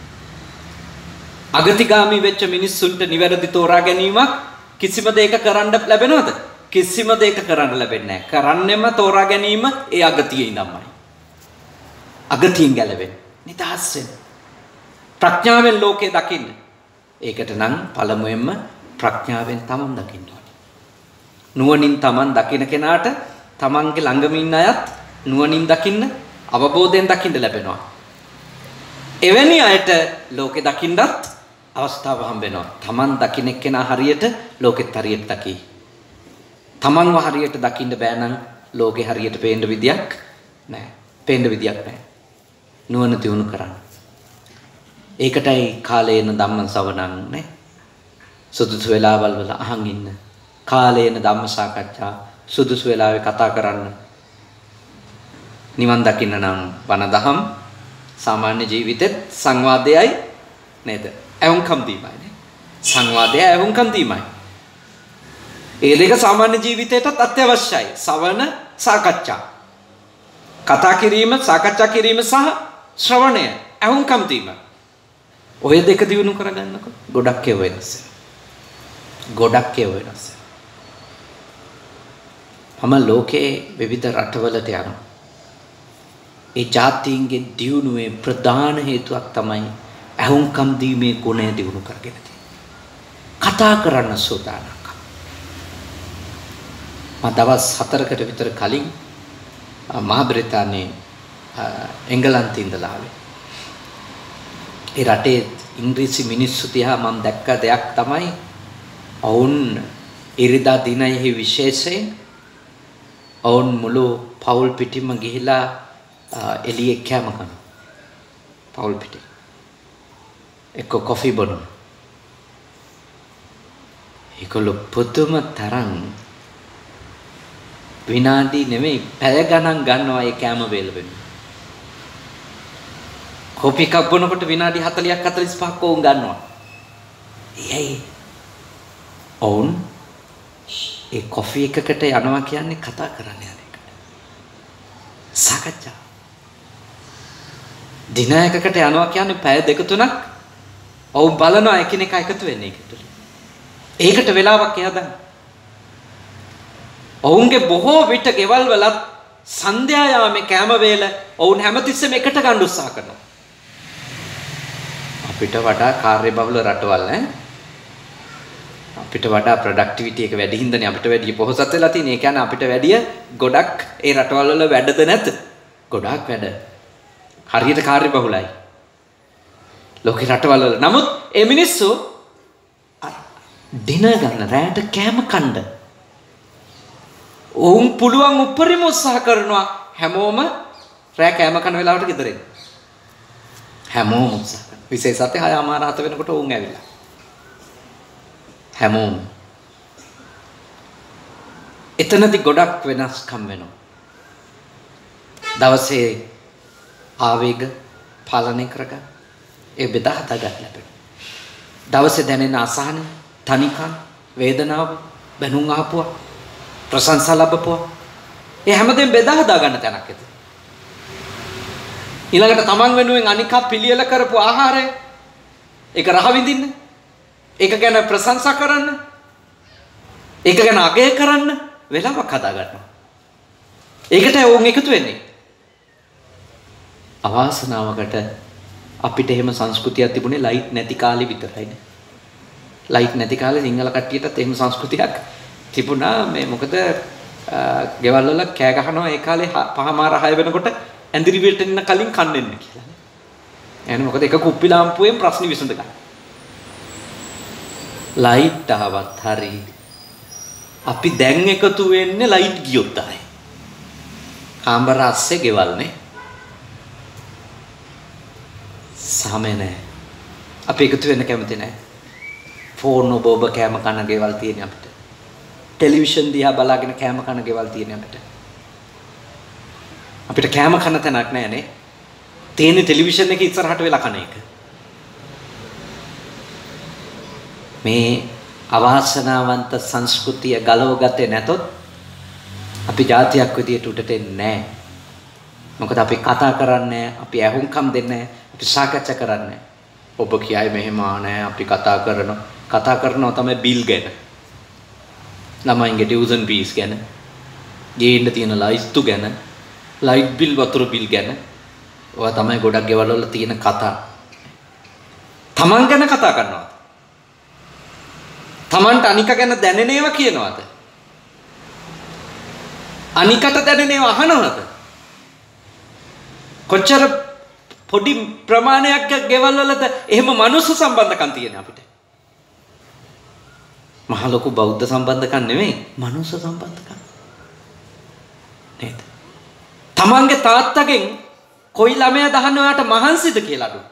අගතිගාමී වෙච්ච මිනිස්සුන්ට නිවැරදි තෝරා ගැනීමක් කිසිම දෙයක කරන්න ලැබෙනවද? කිසිම දෙයක කරන්න ලැබෙන්නේ නැහැ. කරන්නෙම තෝරා ගැනීම ඒ අගතියේ ඉඳන්මයි. අගතියෙන් ගැලවෙන්න. නිදහස් වෙන්න. ප්‍රඥාවෙන් ලෝකේ දකින්න. ඒකට නම් පළමුවෙන්ම ප්‍රඥාවෙන් තමන් දකින්න ඕනේ. නුවණින් තමන් දකින කෙනාට තමන්ගේ ළඟම ඉන්න අයත් නුවණින් දකින්න, අවබෝධයෙන් දකින්න ලැබෙනවා. එවැනි අයට ලෝකේ දකින්නත් අවස්ථාව හම්බ වෙනවා. තමන් දකින්න කෙනා හරියට ලෝකෙත් හරියට දකි. තමන්ව හරියට දකින්න බෑ නම් ලෝකේ හරියට පේන්න විදියක් නැහැ. පේන්න විදියක් නැහැ. නුවණ දියුණු කරන්න. ඒකටයි කාලේන ධම්ම ශ්‍රවණං නේ. සුදුසු වෙලාවල් වල අහන් ඉන්න. කාලේන ධම්ම සාකච්ඡා සුදුසු වෙලාවේ කතා කරන්න. නිවන් දකින්න නම් වන දහම් සාමාන්‍ය ජීවිතෙත් සංවාදයයි නේද? ඇහුම්කම් දීමයි නේ. සංවාදය ඇහුම්කම් දීමයි. ඒ දෙක සාමාන්‍ය ජීවිතයටත් අත්‍යවශ්‍යයි. ශ්‍රවණ සාකච්ඡා. කතා කිරීම, සාකච්ඡා කිරීම සහ ශ්‍රවණය, ඇහුම්කම් දීම. ඔය දෙක දිනු කරගන්නකො ගොඩක් ඒව වෙනස් වෙනවා. ගොඩක් ඒව වෙනස් වෙනවා. මම ලෝකයේ විවිධ රටවලට යනවා. ඒ ජාතීන්ගේ දියුණුවේ ප්‍රධාන හේතුවක් තමයි ඇහුම්කම් දීමේ ගුණය දිනු කරගෙන තියෙන්නේ. කතා කරන්න සූදානම්කම. මම දවස් 4කට විතර කලින් මහා බ්‍රිතාන්‍යයේ එංගලන්තේ ඉඳලා ආවේ. ඒ රටේ ඉංග්‍රීසි මිනිස්සු තියා මම දැක්ක දෙයක් තමයි ඔවුන් ඉරිදා දිනයේ විශේෂයෙන් ඔවුන් මුළු පවුල් පිටින්ම ගිහිලා එළියේ කෑම කනවා. පවුල් පිටින් එක්ක කොෆි බොනවා. ඒකල පුදුම තරම් විනාඩි නෙමෙයි පැය ගණන් ගන්නවා ඒ කෑම වේල වෙන. කොපි එකක් බොනකොට විනාඩි 40ක් 45ක් වුන් ගන්නවා. එයි ඔවුන් ඒ කොෆි එකකට යනවා කියන්නේ කතා කරන්න යන එකට. සාකච්ඡා. දින එකකට යනවා කියන්නේ පැය දෙක තුනක් ඔවුන් බලනවා එකිනෙකා එකතු වෙන්නේ ඒකට. ඒකට වෙලාවක් යහදන්න. ඔවුන්ගේ බොහෝ විට ගෙවල් වලත් සන්ධ්‍යා යාමේ කැම වේල ඔවුන් හැමතිස්සෙම එකට ගන්න උත්සාහ කරනවා. අපිට වඩා කාර්යබහුල රටවල් ඈ අපිට වඩා ප්‍රොඩක්ටිවිටි එක වැඩි හින්දානේ අපිට වැඩි පොහොසත් වෙලා තියෙන්නේ. ඒ කියන්නේ අපිට වැඩි ගොඩක් ඒ රටවල් වල වැඩද නැද්ද? ගොඩක් වැඩ. හරියට කාර්යබහුලයි. ලෝකේ රටවල් වල. නමුත් ඒ මිනිස්සු ඩිනර් ගන්න රැට කෑම කන්න. ඔවුන් පුළුවන් උපරිම උත්සාහ කරනවා හැමෝම රෑ කෑම කන වෙලාවට ගෙදර එන්න. හැමෝම උත්සාහ කරනවා. විශේෂයෙන් 6:00 වෙනකොට ඔවුන් ඇවිල්ලා. හැමෝම. එතනදී ගොඩක් වෙනස්කම් වෙනවා. දවසේ ආවේග පාලනය කරගන්න. ඒ බෙදා හදා ගන්න ලැබෙනවා. දවසේ දැනෙන අසහන, තනිකම්, වේදනාව, බැනුම් ආපුවා, ප්‍රශංසා ලැබපුවා. ඒ හැමදේම බෙදා හදා ගන්න තැනක් ඇත. ඊළඟට තමන් වෙනුවෙන් අනිකා පිළියෙල කරපු ආහාරය ඒක රහ විඳින්න. ඒක ගැන ප්‍රශංසා කරන්න. ඒක ගැන අගය කරන්න වෙලාවක් හදා ගන්නවා. ඒකට ඕන් එකතු වෙන්නේ. අවාසනාවකට අපිට එහෙම සංස්කෘතියක් තිබුණේ ලයිට් නැති කාලේ විතරයිනේ. ලයිට් නැති කාලේ සිංහල කට්ටියටත් එහෙම සංස්කෘතියක් තිබුණා. මේ මොකද ගෙවල් වල කෑ ගහනවා ඒ කාලේ 5:00 වෙනකොට ඇඳිරි වලට එන්න කලින් කන්න එන්න කියලා. එහෙනම් මොකද එක කුප්පි ලාම්පුවෙන් ප්‍රශ්න විසඳ ගන්න. ලයිට් ආවත් හරි අපි දැන් එකතු වෙන්නේ ලයිට් ගියොත් තමයි. කාමර අස්සේ ගෙවල්නේ. සාමේ නැහැ. අපි එකතු වෙන්න කැමති නැහැ. ෆෝන් ඔබ කෑම කන ගෙවල් තියෙන අපිට. ටෙලිවිෂන් දිහා බලාගෙන කෑම කන ගෙවල් තියෙන අපිට. අපිට කෑම කන තැනක් නැහැ නේ. තියෙන ටෙලිවිෂන් එක ඉස්සරහට වෙලා කන එක. මේ අවාසනාවන්ත සංස්කෘතිය ගලව ගත්තේ නැතොත් අපි ජාතියක් විදියට උඩට එන්නේ නැහැ. මොකද අපි කතා කරන්නේ නැහැ, අපි ඇහුම්කම් දෙන්නේ නැහැ, අපි සාකච්ඡා කරන්නේ නැහැ. ඔබ කියයි මෙහෙම නැහැ, අපි කතා කරනවා තමයි බිල් ගැන. ළමයින්ගේ ටියුෂන් ෆීස් ගැන, ගේන්න තියෙන ලයිස්තු ගැන, ලයිට් බිල්, වතුර බිල් ගැන. ඔය තමයි ගොඩක් ගෙවල් වල තියෙන කතා. තමන් ගැන කතා කරනවා. තමන්ට අනික ගැන දැනෙන ඒවා කියනවාද? අනිකට දැනෙන ඒවා අහනවද? කොච්චර පොඩි ප්‍රමාණයක් ගෙවල් වලද එහෙම මනුස්ස සම්බන්ධකම් තියෙන අපිට? මහ ලොකු බෞද්ධ සම්බන්ධකම් නෙමෙයි, මනුස්ස සම්බන්ධකම්. නේද? තමන්ගේ තාත්තගෙන් කොයි ළමයා දහන්න ඔයාට මහන්සිද කියලා අඩු.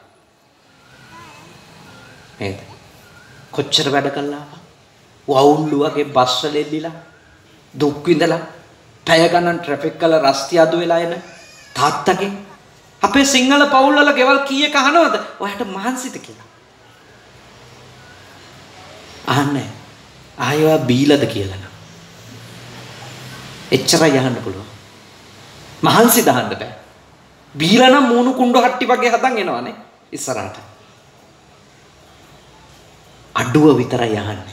නේද? කොච්චර වැඩ කළා? වවුල්ලු වගේ බස් වල එල්ලිලා දුක් විඳලා පැය ගණන් ට්‍රැෆික් වල රස්තිය අඩු වෙලා එන තාත්තගෙන් අපේ සිංහල පවුල් වල ගෙවල් කීයක අහනවද? ඔයාට මහන්සිද කියලා. අහන්නේ. ආයෙවා බීලද කියලා නෑ. එච්චරයි අහන්න පුළුවන්. මහන්සි දාන්න බෑ. බීලා නම් මූණු කුණ්ඩු හට්ටි වගේ හදන් එනවනේ ඉස්සරහට. අඩුව විතරයි අහන්නේ.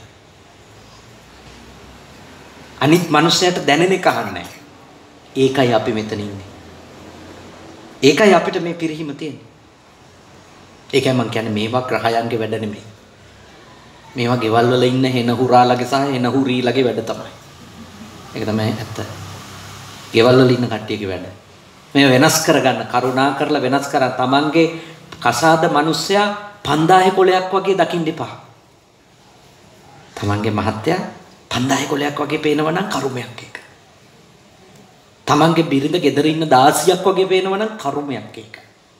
අනිත් මනුස්සයට දැනෙන එක අහන්නේ. ඒකයි අපි මෙතන ඉන්නේ. ඒකයි අපිට මේ පිරිහීම තියෙන්නේ. ඒකයි මම කියන්නේ මේවා ග්‍රහයන්ගේ වැඩ නෙමෙයි. මේවා ගෙවල් වල ඉන්න හෙන හුරාලගේ සහ හෙන හුරීලගේ වැඩ තමයි. ඒක තමයි ඇත්ත. ගෙවල් වල ඉන්න කට්ටියගේ වැඩ. මේ වෙනස් කරගන්න කරුණා කරලා වෙනස් කරන් තමන්ගේ කසාද මිනිස්සයා 5000 කොලයක් වගේ දකින්න එපා. තමන්ගේ මහත්තයා 5000 කොලයක් වගේ පේනවා නම් කරුමයක් එක. තමන්ගේ බිරිඳ ගෙදර ඉන්න 16ක් වගේ පේනවා නම් කරුමයක් එක.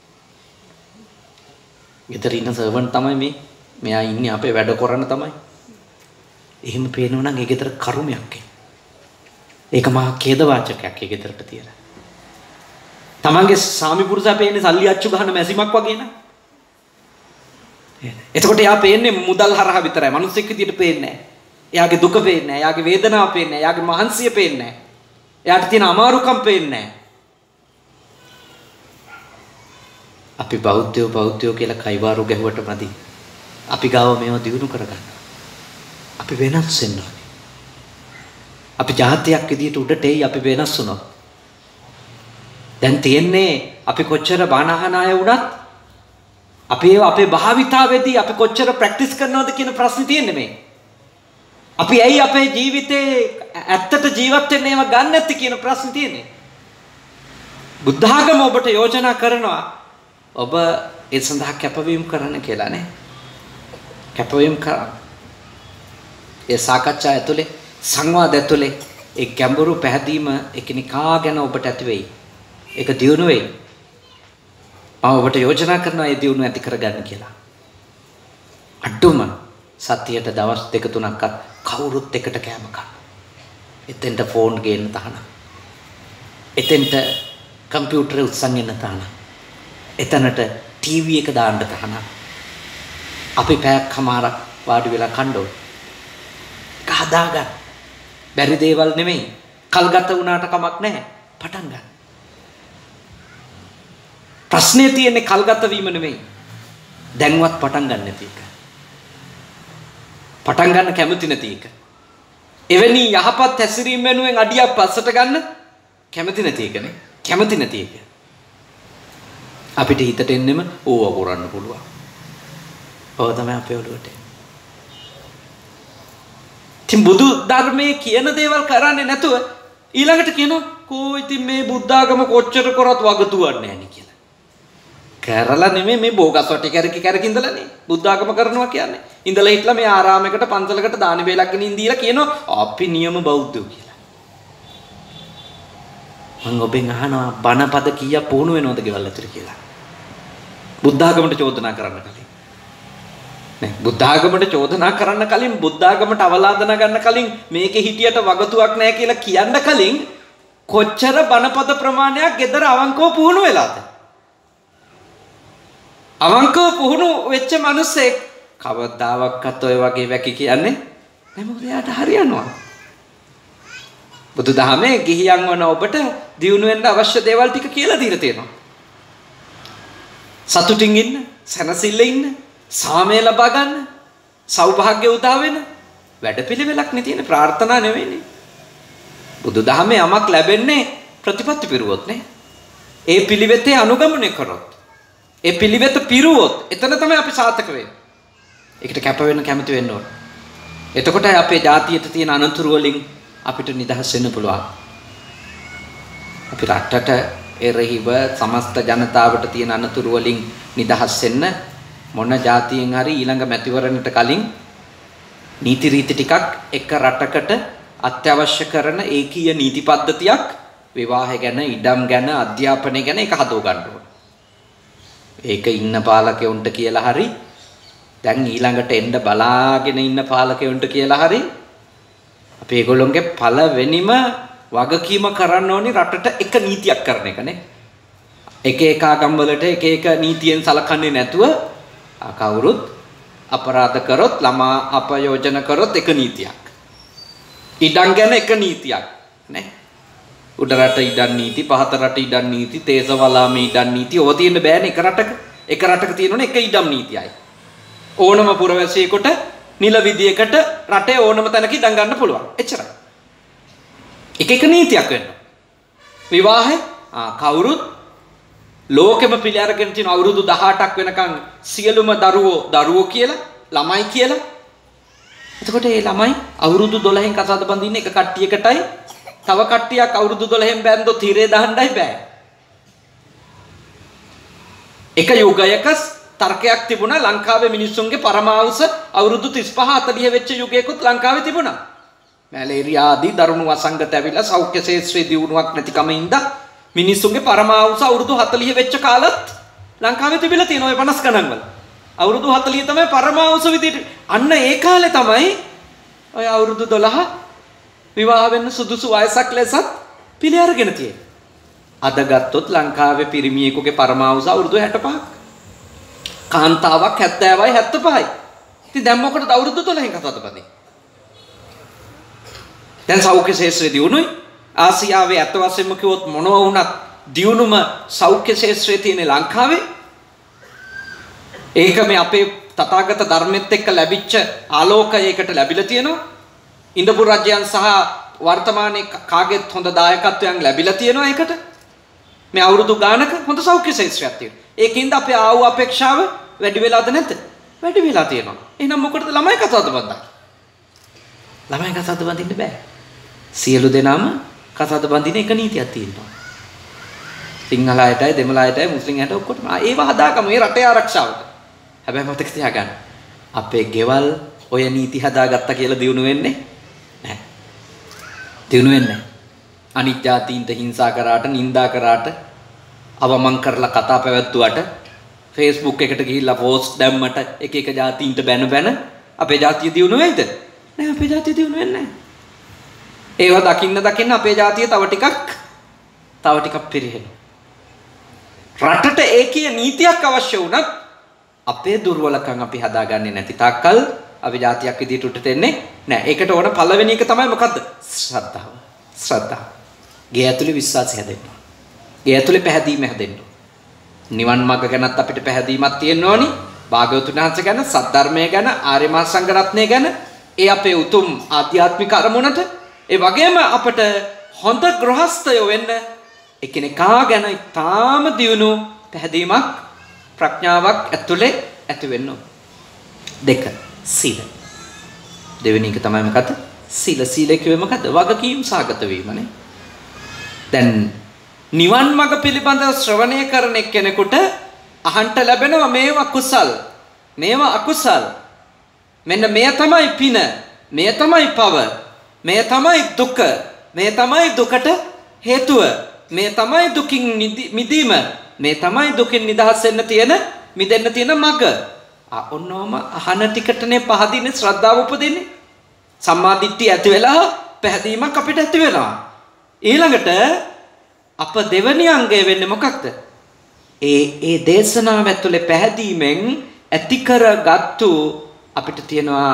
ගෙදර ඉන්න සර්වන්ට් තමයි මෙයා ඉන්නේ අපේ වැඩ කරන තමයි. එහෙම පේනවා නම් ඒ ගෙදර කරුමයක් එක. ඒක මහා ඛේදවාචකයක් ඒ ගෙදරට තියලා. තමන්ගේ සාමි පුරුෂයා පේන්නේ සල්ලි අච්චු ගහන මැසිමක් වගේ නේ. එතකොට එයා පේන්නේ මුදල් හරහා විතරයි. මිනිස්සෙක් විදියට පේන්නේ නැහැ. එයාගේ දුක පේන්නේ නැහැ. එයාගේ වේදනාව පේන්නේ නැහැ. එයාගේ මහන්සිය පේන්නේ නැහැ. එයාට තියෙන අමාරුකම් පේන්නේ නැහැ. අපි බෞද්ධයෝ කියලා කයිවාරු ගැහුවට මදි. අපි ගාව මේව දිනු කරගන්න. අපි වෙනස් වෙන්න ඕනේ. අපි ජාතියක් විදියට උඩට එයි අපි වෙනස් වුණොත්. දැන් තියෙන්නේ අපි කොච්චර බණ අහන අය වුණත් අපේ භාවිතාවේදී අපි කොච්චර ප්‍රැක්ටිස් කරනවද කියන ප්‍රශ්නේ තියෙන්නේ මේ. අපි ඇයි අපේ ජීවිතේ ඇත්තට ජීවත් වෙන්න ඒව ගන්න නැති කියන ප්‍රශ්නේ තියෙන්නේ. බුද්ධ ආගම ඔබට යෝජනා කරනවා ඔබ ඒ සඳහා කැපවීම කරන්න කියලා නේ. කැපවීම කරා. ඒ සාකච්ඡා ඇතුලේ සංවාද ඇතුලේ ඒ ගැඹුරු පැහැදීම එකිනෙකා ගැන ඔබට ඇති වෙයි. ඒක දියුණු වෙයි. මම ඔබට යෝජනා කරනවා ඒ දියුණුව ඇති කරගන්න කියලා. අඩුම සතියට දවස් 2-3ක්වත් කවුරුත් එකට කෑම කන්න. එතෙන්ට ෆෝන් ගේන්න තහනම්. එතෙන්ට කම්පියුටර් උත්සන් එන්න තහනම්. එතනට ටීවී එක දාන්න තහනම්. අපි පැයක්මාරක් වාඩි වෙලා කන්න ඕනේ. ඒක හදාගන්න. බැරි දේවල් නෙමෙයි. කල්ගත වුණාට කමක් නැහැ. පටන් ගන්න. ප්‍රශ්නේ තියෙන්නේ කල්ගත වීම නෙමෙයි. දැන්වත් පටන් ගන්න නැති එක. පටන් ගන්න කැමති නැති එක. එවැනි යහපත් හැසිරීම වෙනුවෙන් අඩියක් පස්සට ගන්න කැමති නැති එකනේ. කැමති නැති එක. අපිට හිතට එන්නෙම ඕවා කරන්න පුළුවන්. ඔය තමයි අපේ ඔළුවට. ඉතින් බුදු ධර්මයේ කියන දේවල් කරන්නේ නැතුව ඊළඟට කියනවා කෝ ඉතින් මේ බුද්ධ ආගම කොච්චර කරත් වගතුවන්නේ නැහැ නේ කියලා. කරලා නෙමෙයි මේ බෝගස් වටේ කැරකි ඉඳලානේ බුද්ධ ආගම කරනවා කියන්නේ. ඉඳලා හිටලා මේ ආරාමයකට පන්සලකට දාන වේලක් ගෙනින් දීලා කියනවා අපි නියම බෞද්ධයෝ කියලා. මම ඔබෙන් අහනවා බණපද කීයක් පුහුණු වෙනවද ගෙවල් ඇතුලේ කියලා. බුද්ධ ආගමට චෝදනා කරන්න කලින්. නේ බුද්ධ ආගමට චෝදනා කරන්න කලින් බුද්ධ ආගමට අවලාදනා ගන්න කලින් මේකේ හිටියට වගතුවක් නැහැ කියලා කියන්න කලින් කොච්චර බණපද ප්‍රමාණයක් ගෙදර අවංකව පුහුණු වෙලාද? අවංකව පුහුණු වෙච්ච මිනිස්සෙක් කවදාවත් ඔය වගේ වැකි කියන්නේ නැහැ. මොකද එයාට හරියනවා. බුදුදහමේ ගිහියන් වන ඔබට දියුණු වෙන්න අවශ්‍ය දේවල් ටික කියලා දීලා තියෙනවා. සතුටින් ඉන්න, සැනසෙල්ල ඉන්න, සාමය ලබා ගන්න, සෞභාග්‍ය උදා වෙන වැඩපිළිවෙලක් නේ තියෙන්නේ, ප්‍රාර්ථනා නෙවෙයිනේ. බුදුදහමේ යමක් ලැබෙන්නේ ප්‍රතිපත්ති පිරුවොත් නේ. ඒ පිළිවෙතේ අනුගමනය කරොත්, ඒ පිළිවෙත පිරුවොත් එතන තමයි අපි සාර්ථක වෙන්නේ. ඒකට කැප වෙන්න කැමති වෙන්න ඕන. එතකොටයි අපේ ජාතියට තියෙන අනතුරු වලින් අපිට නිදහස් වෙන්න පුළුවන්. අපි රටට එරෙහිව සමස්ත ජනතාවට තියෙන අනතුරු වලින් නිදහස් වෙන්න මොන ජාතියෙන් හරි ඊළඟ මැතිවරණයට කලින් නීති රීති ටිකක් එක රටකට අත්‍යවශ්‍ය කරන ඒකීය නීති පද්ධතියක් විවාහය ගැන, ඉඩම් ගැන, අධ්‍යාපනය ගැන ඒක හදව ගන්න ඕන. ඒක ඉන්න පාලකයන්ට කියලා හරි දැන් ඊළඟට එන්න බලාගෙන ඉන්න පාලකයන්ට කියලා හරි අපි ඒගොල්ලොන්ගේ පළවෙනිම වගකීම කරන්න ඕනි රටට එක නීතියක් කරන එකනේ. එක එක ආගම් වලට එක එක නීතියෙන් සලකන්නේ නැතුව කවුරුත් අපරාධ කරොත් ළමා අපයෝජන කරොත් එක නීතියක්. ඉඩම් ගැන එක නීතියක් නේ. උඩ රට ඉඩම් නීති, පහත රට ඉඩම් නීති, තේසවලාමේ ඉඩම් නීති ඕවා තියෙන්න බෑනේ එක රටක. එක රටක තියෙනවනේ එක ඉඩම් නීතියයි. ඕනම පුරවැසියෙකුට නිල විදියකට රටේ ඕනම තැනක ඉඩම් ගන්න පුළුවන්. එච්චරයි. එක එක නීතියක් වෙනවා. විවාහය කවුරුත් ලෝකෙම පිළි අරගෙන තියෙන අවුරුදු 18ක් වෙනකන් සියලුම දරුවෝ කියලා ළමයි කියලා. එතකොට මේ ළමයි අවුරුදු 12න් කසාද බඳින්න එක කට්ටියකටයි තව කට්ටියක් අවුරුදු 12න් බැන්දොත් හිරේ දාන්නයි බෑ. එක යුගයක තර්කයක් තිබුණා ලංකාවේ මිනිස්සුන්ගේ පරමාවුස අවුරුදු 35 40 වෙච්ච යුගයකුත් ලංකාවේ තිබුණා. මැලේරියා ආදී දරුණු වසංගත ඇවිල්ලා සෞඛ්‍ය ශාස්ත්‍රයේ දියුණුවක් නැතිකම ඉඳලා මිනිස්සුන්ගේ පරමාවුස අවුරුදු 40 වෙච්ච කාලත් ලංකාවේ තිබිලා තියෙනවා ඔය 50 ගණන් වල. අවුරුදු 40 තමයි පරමාවුස විදිහට. අන්න ඒ කාලේ තමයි ඔය අවුරුදු 12 විවාහ වෙන්න සුදුසු වයසක් ලෙසත් පිළි අරගෙන තියෙන්නේ. අද ගත්තොත් ලංකාවේ පිරිමියෙකුගේ පරමාවුස අවුරුදු 65ක්. කාන්තාවක් 70යි 75යි. ඉතින් දැන් මොකටද අවුරුදු 12න් කතාවද බඳින්නේ? දැන් සෞඛ්‍ය ශාස්ත්‍රයේ දියුණුවයි. ආසියාවේ අත වශයෙන්ම කිව්වොත් මොනවා වුණත් දියුණුම සෞඛ්‍ය ශාස්ත්‍රයේ තියෙන ලංකාවේ. ඒක මේ අපේ තථාගත ධර්මෙත් එක්ක ලැබිච්ච ආලෝකයකට ලැබිලා තියෙනවා. ඉන්දපු රජයන් සහ වර්තමානයේ කාගෙත් හොඳ දායකත්වයන් ලැබිලා තියෙනවා ඒකට. මේ අවුරුදු ගානක හොඳ සෞඛ්‍ය ශාස්ත්‍රයක් තියෙනවා. ඒකින්ද අපේ ආව අපේක්ෂාව වැඩි වෙලාද නැද්ද? වැඩි වෙලා තියෙනවා. එහෙනම් මොකටද ළමයි කතාවද බඳින්නේ? ළමයි කතාවද බඳින්න බෑ. සියලු දෙනාම කතාවද බඳින එක නීතියක් තියෙනවා. සිංහල අයටයි දෙමළ අයටයි මුස්ලිම් අයට ඔක්කොටම ඒව හදාගමු මේ රටේ ආරක්ෂාවට. හැබැයි මතක තියාගන්න අපේ ගෙවල් ඔය නීති හදාගත්තා කියලා දිනු වෙන්නේ නැහැ. දිනු වෙන්නේ නැහැ. අනිත් ජාතීන්ට හිංසා කරාට, නිඳා කරාට, අවමන් කරලා කතා පැවැත්තුවට, Facebook එකට ගිහිල්ලා පෝස්ට් දැම්මට එක එක ජාතීන්ට බැන අපේ ජාතිය දිනු වෙයිද? නෑ අපේ ජාතිය දිනු වෙන්නේ නැහැ. ඒව දකින්න අපේ ජාතිය තව ටිකක් පිරිහෙනවා. රටට ඒකීය නීතියක් අවශ්‍ය වුණත් අපේ දුර්වලකම් අපි හදාගන්නේ නැති තාක්කල් අපි ජාතියක් විදිහට උඩට එන්නේ නැහැ. ඒකට ඕන පළවෙනි එක තමයි මොකද්ද? ශ්‍රද්ධාව. ගේ ඇතුලේ විශ්වාසය හැදෙන්න ඕන. ගේ ඇතුලේ පැහැදීම හැදෙන්න ඕන. නිවන් මාර්ග ගැනත් අපිට පැහැදීමක් තියෙන්න ඕනි. භාග්‍යවතුන් වහන්සේ ගැන, සද්ධර්මය ගැන, ආර්ය මහා සංඝ රත්නය ගැන, ඒ අපේ උතුම් ආධ්‍යාත්මික අරමුණට, ඒ වගේම අපට හොඳ ගෘහස්තයෝ වෙන්න එකිනෙකා ගැන තාම දියුණු පැහැදීමක් ප්‍රඥාවක් ඇතුලේ ඇති වෙන්න ඕන. 2 සීල. දෙවෙනි එක තමයි මොකද්ද? සීල කියුවේ මොකද්ද? වගකීම් සාගත වීමනේ. දැන් නිවන් මඟ පිළිබඳව ශ්‍රවණය කරන එක්කෙනෙකුට අහන්ට ලැබෙනවා මේවා කුසල්, මේවා අකුසල්. මෙන්න මේ තමයි පින, මේ තමයි පව, මේ තමයි දුක, මේ තමයි දුකට හේතුව, මේ තමයි දුකින් මිදීම, මේ තමයි දුකින් නිදහස් වෙන්න මිදෙන්න තියෙන මඟ. ඔන්නෝම අහන ටිකටනේ පහදින්නේ ශ්‍රද්ධාව උපදින්නේ. සම්මා දිට්ඨිය ඇති වෙලා පැහැදීමක් අපිට ඇති වෙනවා. ඊළඟට අප දෙවැනි අංගය වෙන්නේ මොකක්ද? ඒ දේශනාව ඇතුලේ පැහැදීමෙන් ඇති කරගත්තු අපිට තියෙනවා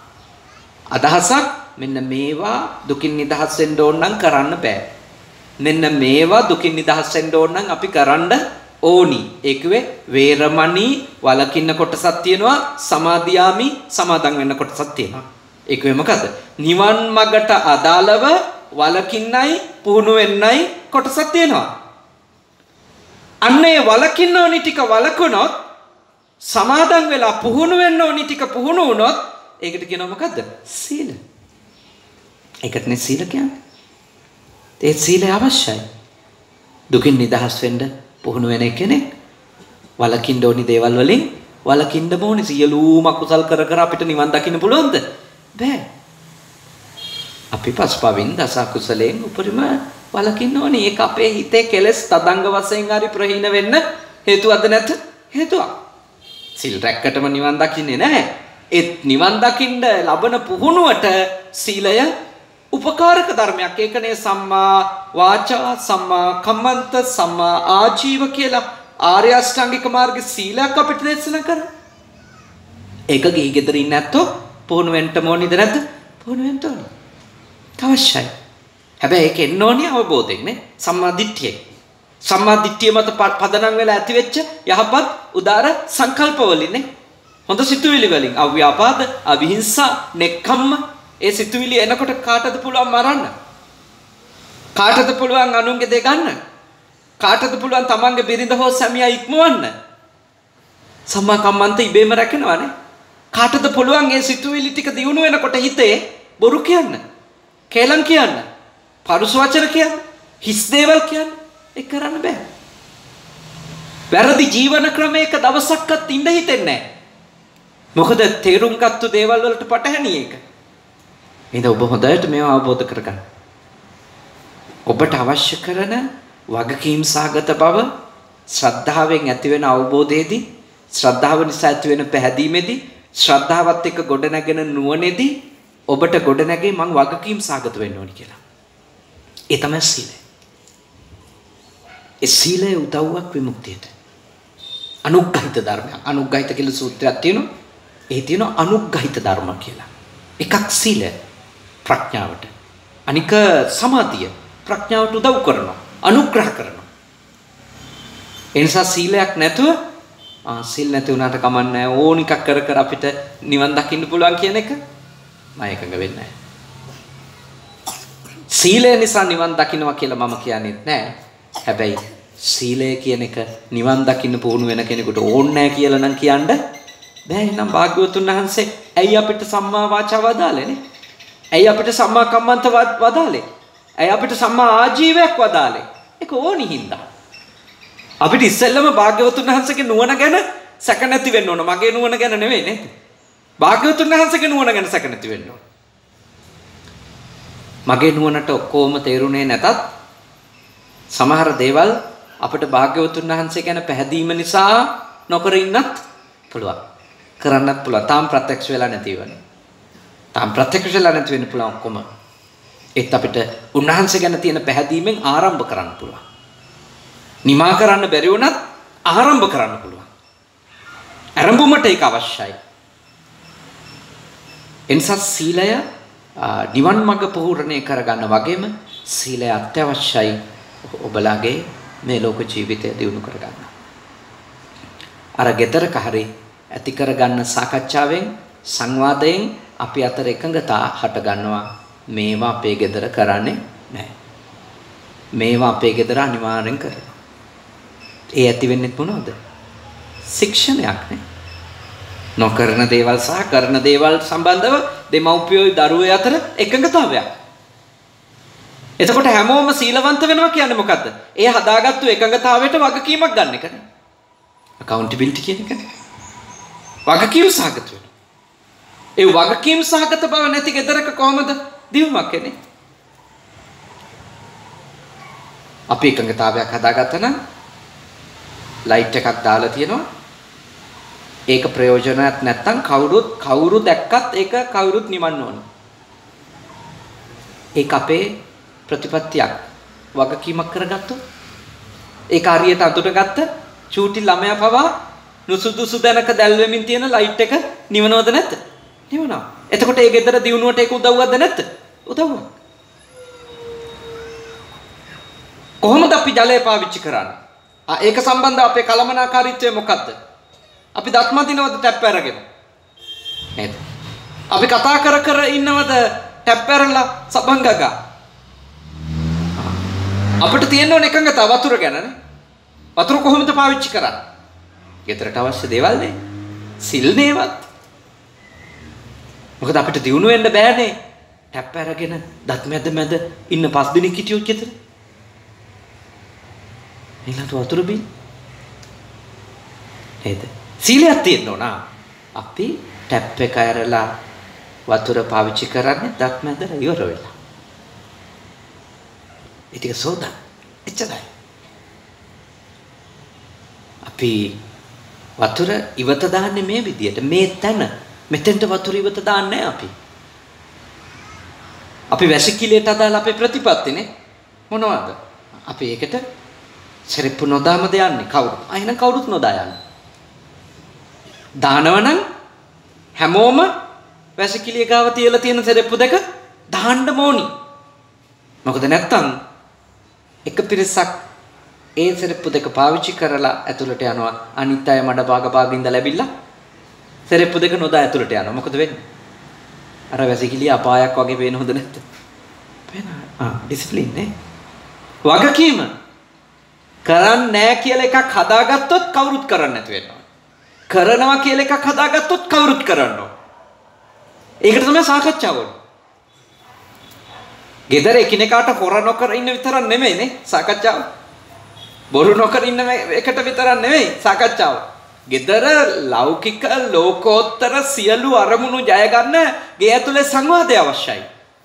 අදහසක්. මෙන්න මේවා දුකින් නිදහස් වෙන්න ඕන නම් කරන්න බෑ. මෙන්න මේවා දුකින් නිදහස් වෙන්න ඕන නම් අපි කරන්න ඕනි. ඒකවේ වේරමණී වලකින්න කොටසක් තියෙනවා, සමාදියාමි සමාදන් වෙන්න කොටසක් තියෙනවා. ඒකවේ මොකද? නිවන් මගට අදාළව වලකින්නයි පුහුණු වෙන්නයි කොටසක් තියෙනවා. අන්නේ වලකින්න ඕනි ටික වලකුණොත්, සමාදන් වෙලා පුහුණු වෙන්න ඕනි ටික පුහුණු වුණොත් ඒකට කියනවා මොකද්ද? සීල. ඒකටනේ සීල කියන්නේ. ඒ සීලය අවශ්‍යයි. දුකින් නිදහස් වෙන්න පුහුණු වෙන කෙනෙක් වලකින්න ඕනි දේවල් වලින් වලකින්න ඕනි. සියලුම අකුසල් කර අපිට නිවන් දකින්න පුළුවන්ද? බෑ. අපි පස්පවින් දස අකුසලයෙන් උපරිම වලකින්න ඕනි. ඒක අපේ හිතේ කෙලස් තදංග වශයෙන් හරි ප්‍රහීන වෙන්න හේතුවක්ද නැත්? හේතුවක්. සිල් රැක්කටම නිවන් දකින්නේ නැහැ. ඒ නිවන් දකින්න ලබන පුහුණුවට සීලය උපකාරක ධර්මයක්. ඒකනේ සම්මා වාචා, සම්මා කම්මන්ත, සම්මා ආජීව කියලා ආර්ය අෂ්ටාංගික මාර්ගයේ සීලයක් අපිට දේශනා කරා. ඒක ගිහි ගෙදර ඉන්න ඇත්තෝ පුහුණු වෙන්න ඕනිද නැද්ද? පුහුණු වෙන්න ඕනේ. අවශ්‍යයි. හැබැයි ඒක එන්න ඕනේ අවබෝධයෙන් නේ. සම්මා දිට්ඨිය. සම්මා දිට්ඨිය මත පදනම් වෙලා ඇති වෙච්ච යහපත් උදාර සංකල්ප වලින් නේ. හොඳ සිතුවිලි වලින් අව්‍යාපාද, අවිහිංසා, නෙක්ඛම්ම ඒ සිතුවිලි එනකොට කාටද පුළුවන් මරන්න? කාටද පුළුවන් අනුන්ගේ දේ ගන්න? කාටද පුළුවන් තමන්ගේ බිරිඳ හෝ සැමියා ඉක්මවන්න? සම්මා කම්මන්ත ඉබේම රැකෙනවානේ. කාටද පුළුවන් මේ සිතුවිලි ටික දියුණු වෙනකොට හිතේ බොරු කියන්න, කේලම් කියන්න, පරුස වචන කියන්න, හිස් දේවල් කියන්න? ඒක කරන්න බෑ. වැරදි ජීවන ක්‍රමයක දවසක්වත් ඉඳ හිතෙන්නේ නැහැ. මොකද තේරුම් ගත්තු දේවල් වලට පටහැනි ඒක. එහෙනම් ඔබ හොඳට මේව අවබෝධ කරගන්න. ඔබට අවශ්‍ය කරන වගකීම් සාගත බව ශ්‍රද්ධාවෙන් ඇති වෙන අවබෝධයේදී, ශ්‍රද්ධාව නිසා ඇති වෙන පැහැදීමේදී, ශ්‍රද්ධාවත් එක්ක ගොඩනැගෙන නුවණේදී ඔබට ගොඩනැගේ මං වගකීම් සාගත වෙන්න ඕනි කියලා. ඒ තමයි සීලය. ඒ සීලය උදව්වක් විමුක්තියට. අනුග්‍රහිත ධර්මයක්. අනුග්‍රහිත කියලා සූත්‍රයක් තියෙනවා. ඒ තියෙනවා අනුග්‍රහිත ධර්ම කියලා. එකක් සීලය ප්‍රඥාවට. අනික සමාධිය ප්‍රඥාවට උදව් කරනවා. අනුග්‍රහ කරනවා. ඒ නිසා සීලයක් නැතුව සීල් නැති වුණාට කමක් නැහැ. ඕන එකක් කර කර අපිට නිවන් දකින්න පුළුවන් කියන එක මම එකඟ වෙන්නේ නැහැ. සීලය නිසා නිවන් දකින්නවා කියලා මම කියන්නේත් නැහැ. හැබැයි සීලය කියන එක නිවන් දකින්න පුහුණු වෙන කෙනෙකුට ඕනේ නැහැ කියලා නම් කියන්න බෑ. එහෙනම් භාග්‍යවතුන් වහන්සේ ඇයි අපිට සම්මා වාචා වදාළේ නේ? ඇයි අපිට සම්මා කම්මන්ත වදාළේ? ඇයි අපිට සම්මා ආජීවයක් වදාළේ? ඒක ඕනි හින්දා. අපිට ඉස්සෙල්ලම භාග්‍යවතුන් වහන්සේගේ නුවණ ගැන සැක නැති වෙන්න ඕන. මගේ නුවණ ගැන නෙවෙයි නේද? භාග්‍යවතුන් වහන්සේගේ නුවණ ගැන සැක නැති වෙන්න ඕන. මගේ නුවණට ඔක්කොම තේරුනේ නැතත් සමහර දේවල් අපිට භාග්‍යවතුන් වහන්සේ ගැන පැහැදීම නිසා නොකර ඉන්නත් පුළුවන්. කරන්නත් පුළුවන්. තාම ප්‍රත්‍යක්ෂ වෙලා නැති වෙන්නේ. තාම ප්‍රත්‍යක්ෂ වෙලා නැති වෙන්න පුළුවන් ඔක්කොම. ඒත් අපිට උන්වහන්සේ ගැන තියෙන පැහැදීමෙන් ආරම්භ කරන්න පුළුවන්. නිමා කරන්න බැරි වුණත් ආරම්භ කරන්න පුළුවන්. ආරම්භුමට ඒක අවශ්‍යයි. එනිසා සීලය නිවන් මඟ පූර්ණේ කරගන්න වගේම සීලය අත්‍යවශ්‍යයි ඔබලාගේ මේ ලෝක ජීවිතය දියුණු කරගන්න. අර ගෙදරක හරි ඇති කරගන්න සාකච්ඡාවෙන් සංවාදයෙන් අපි අතර එකඟතා හට ගන්නවා. මේවා අපේ ගෙදර කරන්නේ නැහැ. මේවා අපේ ගෙදර අනිවාර්යෙන් කරනවා. ඒ ඇති වෙන්නේ මොනවද? ශික්ෂණයක් නේ. නොකරන දේවල් සහ කරන දේවල් සම්බන්ධව දෙමව්පියෝ දරුවෝ අතර එකඟතාවයක්. එතකොට හැමෝම සීලවන්ත වෙනවා කියන්නේ මොකද්ද? ඒ හදාගත්තු එකඟතාවයට වගකීමක් ගන්න එකනේ. accountability කියන එකනේ. වගකීම් සහගත වෙනවා. ඒ වගකීම් සහගත බව නැති ගෙදරක කොහමද දියුණුවක් එන්නේ? අපි එකඟතාවයක් හදාගත්තා නම් ලයිට් එකක් දාලා තියෙනවා. ඒක ප්‍රයෝජනවත් නැත්නම් කවුරු දැක්කත් ඒක කවුරුත් නිවන්න ඕන. ඒක අපේ ප්‍රතිපත්තියක් වගකීමක් කරගත්තොත් ඒක හරියට අඳුරගත්ත චූටි ළමයා පවා නුසුදුසු දැනක දැල්වෙමින් තියෙන ලයිට් එක නිවනවද නැද්ද? නිවනවා. එතකොට ඒ ගෙදර දිනුවට ඒක උදව්වක්ද නැද්ද? උදව්වක්. කොහොමද අපි ජලය පාවිච්චි කරන්නේ? ඒක සම්බන්ධ අපේ කලමනාකාරීත්වය මොකද්ද? අපි දත්ම දිනවද ටැප් අරගෙන? නේද? අපි කතා කර ඉන්නවද ටැප් අරලා සබන් ගගා? අපිට තියෙන ඕන එකඟතාව වතුර ගැන නේ. වතුර කොහොමද පාවිච්චි කරන්නේ? ගෙදරට අවශ්‍ය දේවල් නේ. සිල් නේවත්. මොකද අපිට දිනු වෙන්න බෑනේ. ටැප් අරගෙන දත් මැද ඉන්න 5 දිනක් හිටියොත් ගෙදර. ඊළඟට වතුර බින් නේද? සීලයක් තියෙන්න ඕන. අපි ටැප් එක ඇරලා වතුර පාවිච්චි කරන්නේ දත් මැදලා ඉවර වෙලා. ඒ ටික සෝදා. එච්චරයි. අපි වතුර ඉවත දාන්නේ මේ විදියට. මේ තැන මෙතෙන්ට වතුර ඉවත දාන්නේ අපි. අපි වැසිකිළියට අදාළ අපේ ප්‍රතිපත්තිනේ මොනවද? අපි ඒකට සෙරෙප්පු නොදාමද යන්නේ කවුරු? එහෙනම් කවුරුත් නොදා යන්නේ. දානවනම් හැමෝම වැසිකිළිය ගාව තියලා තියෙන සෙරෙප්පු දෙක දාන්න ඕනි. මොකද නැත්තම් එක පිරිසක් ඒ සෙරෙප්පු දෙක පාවිච්චි කරලා ඇතුළට යනවා. අනිත් අය මඩ පාගින්ද ලැබිලා සෙරෙප්පු දෙක නොදා ඇතුළට යනවා. මොකද වෙන්නේ? අර වැසිකිළිය අපායක් වගේ වෙන හොඳ නැද්ද? වෙනවා. ඩිසිප්ලින් නේ. වගකීම කරන්නේ නැහැ කියලා එකක් හදාගත්තොත් කවුරුත් කරන්නේ නැතු වෙනවා. කරනවා කියලා එකක් හදාගත්තොත් කවුරුත් කරනවා. ඒකට තමයි සාකච්ඡාව ඕනේ. ගෙදර එකිනෙකාට හොර නොකර ඉන්න විතරක් නෙමෙයිනේ සාකච්ඡාව. බොරු නොකර ඉන්න එකට විතරක් නෙමෙයි සාකච්ඡාව. ගෙදර ලෞකික ලෝකෝත්තර සියලු අරමුණු ජය ගන්න ගේ ඇතුලේ සංවාදය අවශ්‍යයි.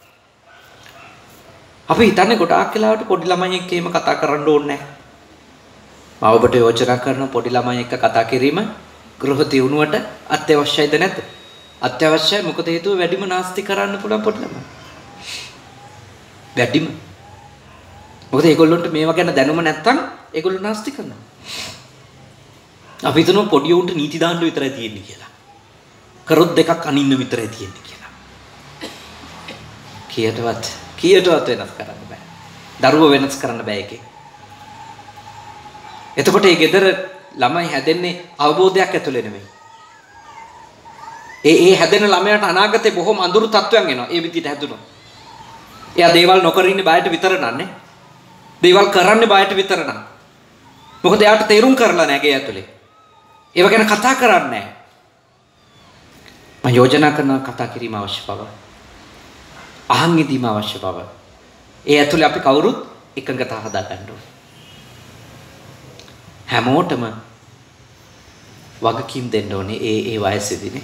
අපි හිතන්නේ ගොඩාක් වෙලාවට පොඩි ළමයි එක්ක එහෙම කතා කරන්න ඕනේ නැහැ. මම ඔබට යෝජනා කරන පොඩි ළමයි එක්ක කතා කිරීම ගෘහ දියුණුවට අත්‍යවශ්‍යයිද නැද්ද? අත්‍යවශ්‍යයි. මොකද හේතුව වැඩිම නාස්ති කරන්න පුළුවන් පොඩි ළමයි. වැඩිම. මොකද ඒගොල්ලන්ට මේවා ගැන දැනුම නැත්තම් ඒගොල්ලෝ නාස්ති කරනවා. අපි හිතනවා පොඩි උන්ට නීති දාන්න විතරයි තියෙන්නේ කියලා. කරොත් දෙකක් අනින්න විතරයි තියෙන්නේ කියලා. කීයටවත් වෙනස් කරන්න බෑ. දරුවෝ වෙනස් කරන්න බෑ ඒකේ. එතකොට මේ ගෙදර ළමයි හැදෙන්නේ අවබෝධයක් ඇතුලේ නෙමෙයි. ඒ හැදෙන ළමයාට අනාගතේ බොහොම අඳුරු තත්වයන් එනවා. ඒ විදිහට හැදුනොත්. එයා දේවල් නොකර ඉන්නේ බයට විතර නන්නේ. දේවල් කරන්නේ බයට විතර නන. මොකද එයාට තේරුම් කරලා නැහැ ගේ ඇතුලේ. ඒව ගැන කතා කරන්නේ නැහැ. මම යෝජනා කරන කතා කිරීම අවශ්‍ය බව. අහන් ඉදීම අවශ්‍ය බව. ඒ ඇතුලේ අපි කවුරුත් එකඟතා හදා ගන්න ඕනේ. හැමෝටම වගකීම් දෙන්න ඕනේ ඒ වයසේදීනේ.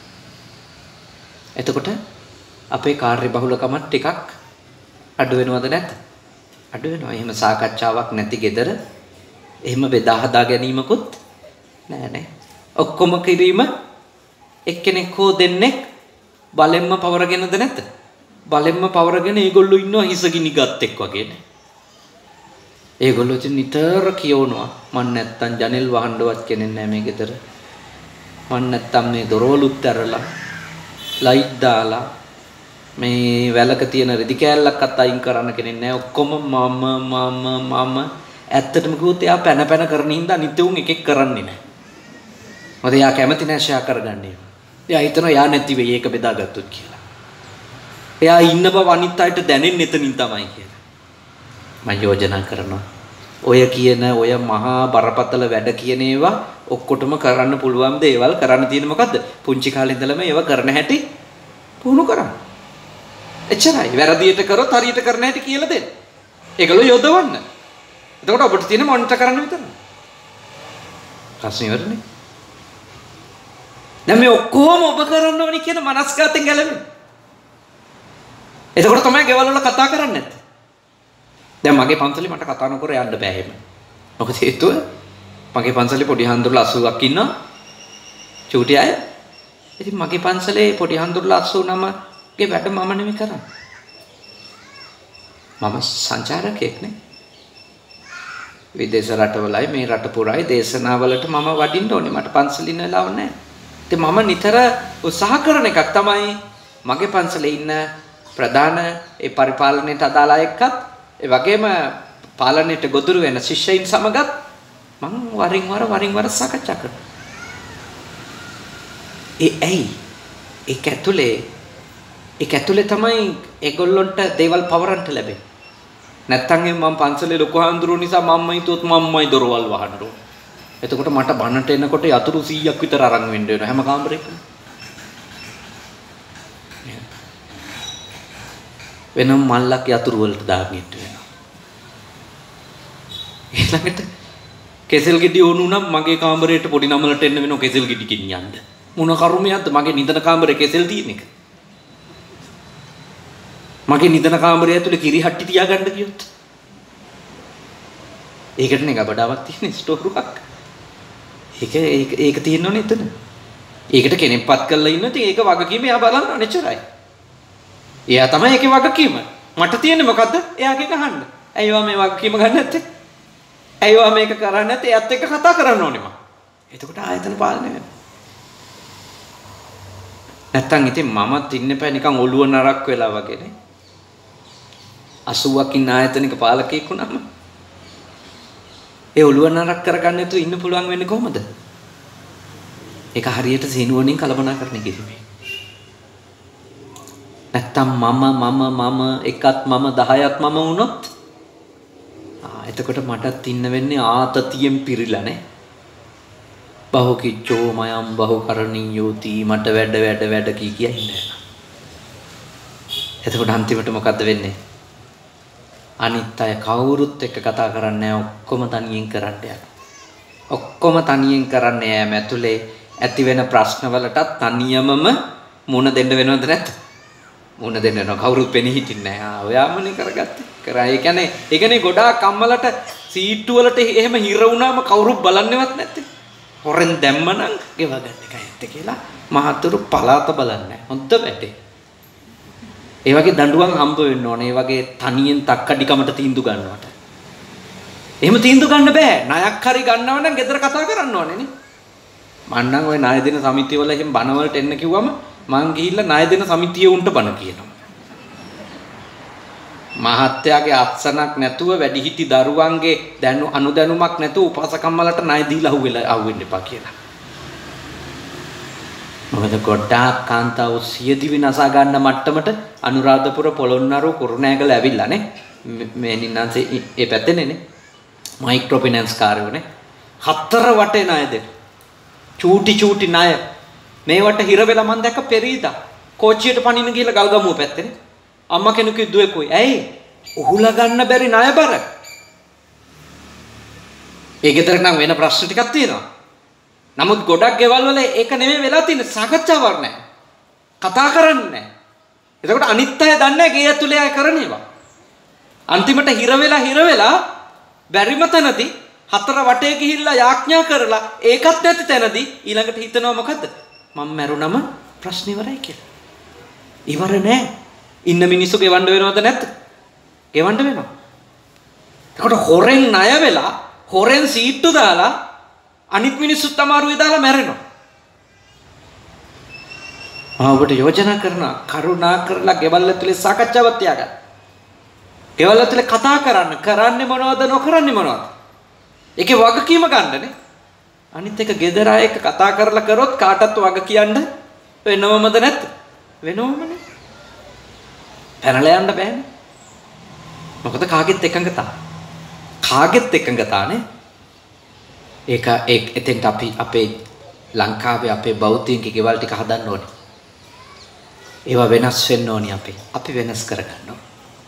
එතකොට අපේ කාර්ය බහුලකම ටිකක් අඩු වෙනවද නැද්ද? අඩු වෙනවා. එහෙම සාකච්ඡාවක් නැති ගෙදර එහෙම බෙදා හදා ගැනීමකුත් නෑ නේ. ඔක්කොම කිරීම එක්කෙනෙක් හෝ දෙන්නෙක් බලෙන්ම පවරගෙනද නැද්ද? බලෙන්ම පවරගෙන ඒගොල්ලෝ ඉන්නවා හිසගිනි ගත්තෙක් වගේ නේ. ඒගොල්ලෝ ඉතින් නිතර කියවනවා මන් නැත්තම් ජනෙල් වහන්නවත් කෙනෙක් නෑ මේ ගෙදර. මන් නැත්තම් මේ දොරවලුත් ඇරලා ලයිට් දාලා මේ වැලක තියෙන රෙදි කෑල්ලක්වත් අයින් කරන්න කෙනෙක් නෑ. ඔක්කොම මම ඇත්තටම කිව්වොත් එයා පැන කරන හින්දා නිතුන් එකෙක් කරන්නේ නෑ. මොකද එයා කැමති නෑ ෂෙයා කරගන්න ඒවා. එයා හිතනවා යා නැති වෙයි ඒක බෙදාගත්තොත් කියලා. එයා ඉන්න බව අනිත් අයට දැනෙන්නේ එතනින් තමයි කියලා. මම යෝජනා කරනවා ඔය කියන ඔය මහා බරපතල වැඩ කියන ඒවා ඔක්කොටම කරන්න පුළුවන් දේවල් කරන්න තියෙන මොකද්ද? පුංචි කාලේ ඉඳලම ඒවා කරන හැටි පුහුණු කරන්න. එච්චරයි. වැරදියට කරොත් හරියට කරන හැටි කියලා දෙන්න. ඒගොල්ලෝ යොදවන්න. එතකොට ඔබට තියෙන මොනිටර් කරන්න විතරයි. ප්‍රශ්නේ ඉවරනේ. දැන් මේ ඔක්කොම ඔබ කරන්න ඕනි කියන මනස්ගතෙන් ගැලවෙන්න. එතකොට තමයි ගෙවල් වල කතා කරන්නේ නැත්තේ. දැන් මගේ පන්සලේ මට කතා නොකර යන්න බෑ එහෙම. මොකද හේතුව මගේ පන්සලේ පොඩි හඳුරලා 80ක් ඉන්නවා. චූටි අය. ඉතින් මගේ පන්සලේ පොඩි හඳුරලා 89ගේ වැඩ මම නෙමෙයි කරන්නේ. මම සංචාරකයෙක් නේ. විදේශ රටවලයි මේ රට පුරායි දේශනාවලට මම වඩින්න ඕනේ. මට පන්සලින් වෙලාව නැහැ. ඉතින් මම නිතර උත්සාහ කරන එකක් තමයි මගේ පන්සලේ ඉන්න ප්‍රධාන ඒ පරිපාලනයට අදාළ එක්කත් ඒ වගේම පාලනයට ගොදුරු වෙන ශිෂ්‍යයින් සමගත් මම වරින් වර සාකච්ඡා කරනවා. ඇයි? ඒක ඇතුලේ තමයි ඒගොල්ලොන්ට දේවල් පවරන්ට ලැබෙන්නේ. නැත්තම් මම පන්සලේ ලොකු හාමුදුරුවෝ නිසා මම්ම හිතුවොත් මම්මයි දොරවල් වහන්න ඕන. එතකොට මට බණට එනකොට යතුරු 100ක් විතර අරන් වෙන්න වෙනවා හැම කාමරයකම. වෙනම මල්ලක් යතුරු වලට දාගෙන ඉන්න වෙනවා. ඊළඟට කෙසෙල් ගෙඩි ඕන නම් මගේ කාමරයට පොඩි නමලට එන්න වෙනවා කෙසෙල් ගෙඩි ගෙනියන්න. මොන කරුමයක්ද මගේ නිදන කාමරේ කෙසෙල් තියෙන එක. මගේ නිදන කාමරය ඇතුලේ කිරි හට්ටි තියාගන්න කියොත්. ඒකට නේ ගබඩාවක් තියෙන ස්ටෝර් එකක්. ඒක තියෙනවනේ එතන. ඒකට කෙනෙක්පත් කරලා ඉන්න ඉතින් ඒක වගකීම එයා බලන්න එච්චරයි. එයා තමයි ඒකේ වගකීම. මට තියෙන්නේ මොකද්ද? එයාගේ ගහන්න. ඇයිවා මේ වගකීම ගන්න නැත්තේ? ඇයිවා මේක කරන්නේ නැත්තේ? එයාත් එක්ක කතා කරන්න ඕනේ මම. එතකොට ආයතන පාලනය වෙනවා. නැත්තම් ඉතින් මමත් ඉන්න බෑ නිකන් ඔළුව නරක් වෙලා වගේනේ. 80ක් ඉන්න ආයතනික පාලකයෙක් වුණාම ඒ ඔළුව නරක් කරගන්න නැතුව ඉන්න පුළුවන් වෙන්නේ කොහොමද? ඒක හරියට සීනුවණින් කලබනාකරණය කිරීමයි. නැත්තම් මම එකත් මම 10ක් මම වුණොත් එතකොට මටත් ඉන්න වෙන්නේ ආතතියෙන් පිරීලා නේ. බහුකිච්චෝ මයම් බහුකරණීයෝති මට වැඩ කිය ඉන්න. එතකොට අන්තිමට මොකද්ද වෙන්නේ? අනිත් අය කවුරුත් එක්ක කතා කරන්නේ නැහැ, ඔක්කොම තනියෙන් කරන්න යනවා. ඔක්කොම තනියෙන් කරන්නේ ඈම ඇතුලේ ඇති වෙන ප්‍රශ්න වලටත් තනියමම මුණ දෙන්න වෙනවද නැද්ද? මුණ දෙන්න වෙනවා. කවුරුත් පෙනී හිටින්නේ නැහැ. ඔයාමනේ කරගත්තේ. කරා. ඒ කියන්නේ ගොඩාක් අම්මලට සීට්ටු වලට එහෙම හිර වුණාම කවුරුත් බලන්නේවත් නැත්තේ. හොරෙන් දැම්මනම් ගෙව ගන්න එකයි ඇත්ත කියලා මහතුරු පලාත බලන්නේ. හොඳ වැඩේ. ඒ වගේ දඬුවම් හම්බ වෙන්න ඕනේ. ඒ වගේ තනියෙන් තක්කඩිකමට තීන්දුව ගන්නවට. එහෙම තීන්දුව ගන්න බෑ. ණයක් හරි ගන්නව නම් ගෙදර කතා කරන්න ඕනේ නේ. මං නම් ওই ණය දෙන සමිතිය වල එහෙම බණ වලට එන්න කිව්වම මං ගිහිල්ලා ණය දෙන සමිතිය උන්ට බණ කියනවා. මහත්යාගේ අත්සනක් නැතුව වැඩිහිටි දරුවන්ගේ අනුදැනුමක් නැතුව උපාසකම්මලට ණය දීලා අහුවෙන්න එපා කියලා. මොකද ගොඩාක් කාන්තාව සියදි විනාසා ගන්න මට්ටමට අනුරාධපුර පොළොන්නරුව කුරුණෑගල ඇවිල්ලා නේ. මේ නින්නාන්සේ ඒ පැත්තේනේ නේ. Micro finance කාර්යෝනේ. 4 වටේ ණය දෙන්න. චූටි ණය. මේවට හිර වෙලා මං දැක්ක පෙරීදා. කෝච්චියට පනින්න ගිහලා ගල්ගමුව පැත්තේනේ. අම්මා කෙනෙකුගේ දුවේකුයි. ඇයි? උහුලා ගන්න බැරි ණය බර. ඒ ගෙදර නම් වෙන ප්‍රශ්න ටිකක් තියෙනවා. නමුත් ගොඩක් ගෙවල් වල ඒක නෙමෙයි වෙලා තියෙන්නේ. සාකච්ඡාවක් නැහැ. කතා කරන්නේ නැහැ. එතකොට අනිත් අය දන්නේ නැහැ ගේ ඇතුලේ අය කරන ඒවා. අන්තිමට හිර වෙලා බැරිම තැනදී 4 වටේ ගිහිල්ලා යාඥා කරලා ඒකත් නැති තැනදී ඊළඟට හිතනවා මොකද්ද? මම මැරුණම ප්‍රශ්න ඉවරයි කියලා. ඉවර නෑ. ඉන්න මිනිස්සු ගෙවන්න වෙනවද නැද්ද? ගෙවන්න වෙනවා. එතකොට හොරෙන් ණය වෙලා හොරෙන් සීට්ටු දාලා අනිත් මිනිස්සුත් අමාරුවේ දාලා මැරෙනවා. ඔබට යෝජනා කරනවා කරුණා කරලා ගෙවල් ඇතුලේ සාකච්ඡාවක් තියාගන්න. ගෙවල් ඇතුලේ කතා කරන්නේ මොනවද නොකරන්නේ මොනවද? ඒකේ වගකීම ගන්නනේ. අනිත් එක ගෙදර අය එක්ක කතා කරලා කරොත් කාටවත් වග කියන්න වෙනවමද නැද්ද? වෙනවමනේ. පැනලා යන්න බෑනේ. මොකද කාගෙත් එකඟතානේ. ඒක එතෙන්ට අපි අපේ ලංකාවේ අපේ බෞද්ධින්ගේ ගෙවල් ටික හදන්න ඕනේ. ඒවා වෙනස් වෙන්න ඕනේ අපි වෙනස් කරගන්න ඕනේ.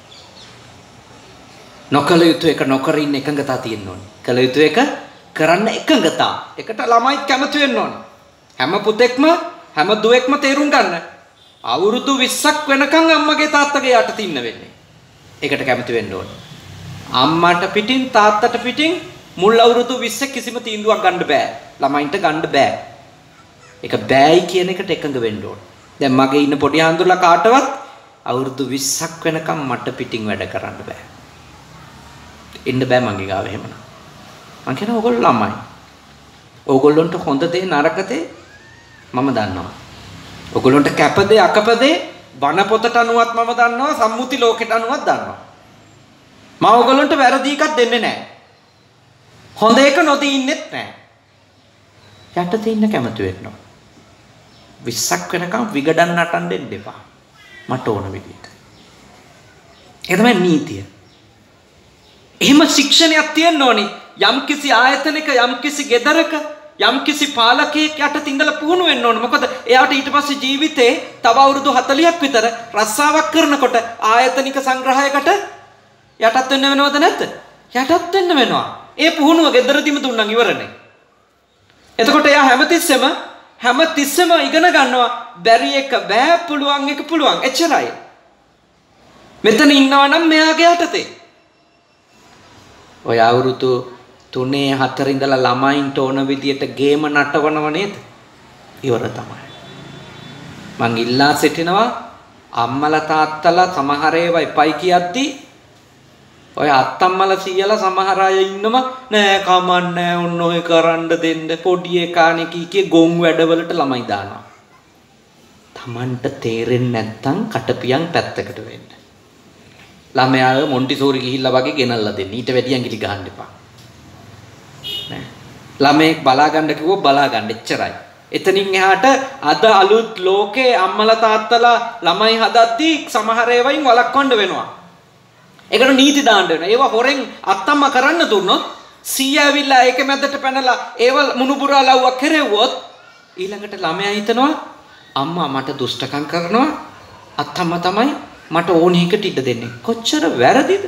නොකල යුතු එක නොකර ඉන්න එකඟතා තියෙන්න ඕනේ. කල යුතු එක කරන්න එකඟතා. එකට ළමයි කැමති වෙන්න ඕනේ. හැම පුතෙක්ම හැම දුවෙක්ම තේරුම් ගන්න. අවුරුදු 20ක් වෙනකන් අම්මගේ තාත්තගේ යට තින්න වෙන්නේ. ඒකට කැමති වෙන්න ඕනේ. අම්මට පිටින් තාත්තට පිටින් මුල් අවුරුදු 20 කිසිම තීන්දුවක් ගන්න බෑ. ළමයින්ට ගන්න බෑ. ඒක බෑයි කියන එකට එකඟ වෙන්න ඕනේ. දැන් මගේ ඉන්න පොඩි හාමුදුරුවෝ කාටවත් අවුරුදු 20ක් වෙනකම් මට පිටින් වැඩ කරන්න බෑ. ඉන්න බෑ මගේ ගාව එහෙමනම්. මං කියන ඕගොල්ලෝ ළමයි. ඕගොල්ලන්ට හොඳ දේ නරක දේ මම දන්නවා. ඕගොල්ලන්ට කැප දේ අකප දේ බණ පොතට අනුවත් මම දන්නවා, සම්මුති ලෝකෙට අනුවත් දන්නවා. මම ඕගොල්ලන්ට වැරදි එකක් දෙන්නේ නැහැ. හොඳ එක නොදී ඉන්නෙත් නැහැ. යටතේ ඉන්න කැමති වෙන්න ඕන. 20ක් වෙනකම් විගඩන් නටන්න දෙන්න එපා. මට ඕන විදිහට. ඒ තමයි නීතිය. එහෙම ශික්ෂණයක් තියෙන්න ඕනි. යම්කිසි ආයතනයක, යම්කිසි ගෙදරක, යම්කිසි පාලකයෙක් යටතේ ඉඳලා පුහුණු වෙන්න ඕන. මොකද එයාට ඊට පස්සේ ජීවිතේ තව අවුරුදු 40ක් විතර රස්සාවක් කරනකොට ආයතනික සංග්‍රහයකට යටත් වෙන්න වෙනවද නැද්ද? යටත් වෙන්න වෙනවා. ඒ පුහුණුව ගෙදරදීම දුන්නම් ඉවරනේ. එතකොට එයා හැමතිස්සෙම ඉගෙන ගන්නවා බැරි එක බෑ, පුළුවන් එක පුළුවන්. එච්චරයි. මෙතන ඉන්නවා නම් මෙයාගේ යටතේ. ඔය අවුරුදු 3-4 ඉඳලා ළමයින්ට ඕන විදියට ගේම නටවනව නේද? ඉවර තමයි. මං ඉල්ලා සිටිනවා අම්මලා තාත්තලා සමහර ඒවා එපයි කියද්දී ඔය අත්තම්මලා සීයලා සමහර අය ඉන්නම නෑ කමන්නේ ඔන්න ඔය කරන්න දෙන්න පොඩි එකානේ කීකේ ගොන් වැඩවලට ළමයි දානවා. Tamanට තේරෙන්නේ නැත්තම් කටපියන් පැත්තකට වෙන්න. ළමයාව මොන්ටිසෝරි ගිහිල්ලා වගේ ගෙනල්ලා දෙන්න. ඊට වැඩි ඇඟිලි ගහන්න එපා. නෑ. ළමෙක් බලා ගන්න කිව්වොත් බලා ගන්න එච්චරයි. එතනින් එහාට අද අලුත් ලෝකේ අම්මලා තාත්තලා ළමයි හදද්දී සමහර ඒවායින් වළක්වන්න වෙනවා. ඒකට නීති දාන්න වෙනවා. ඒවා හොරෙන් අත්තම්මා කරන්න දුන්නොත් සීයා ඇවිල්ලා ඒක මැදට පැනලා ඒව මුණුබුරා ලව්වක් කෙරෙව්වොත් ඊළඟට ළමයා හිතනවා අම්මා මට දුෂ්ටකම් කරනවා අත්තම්මා තමයි මට ඕන එකට ඉඩ දෙන්නේ. කොච්චර වැරදිද?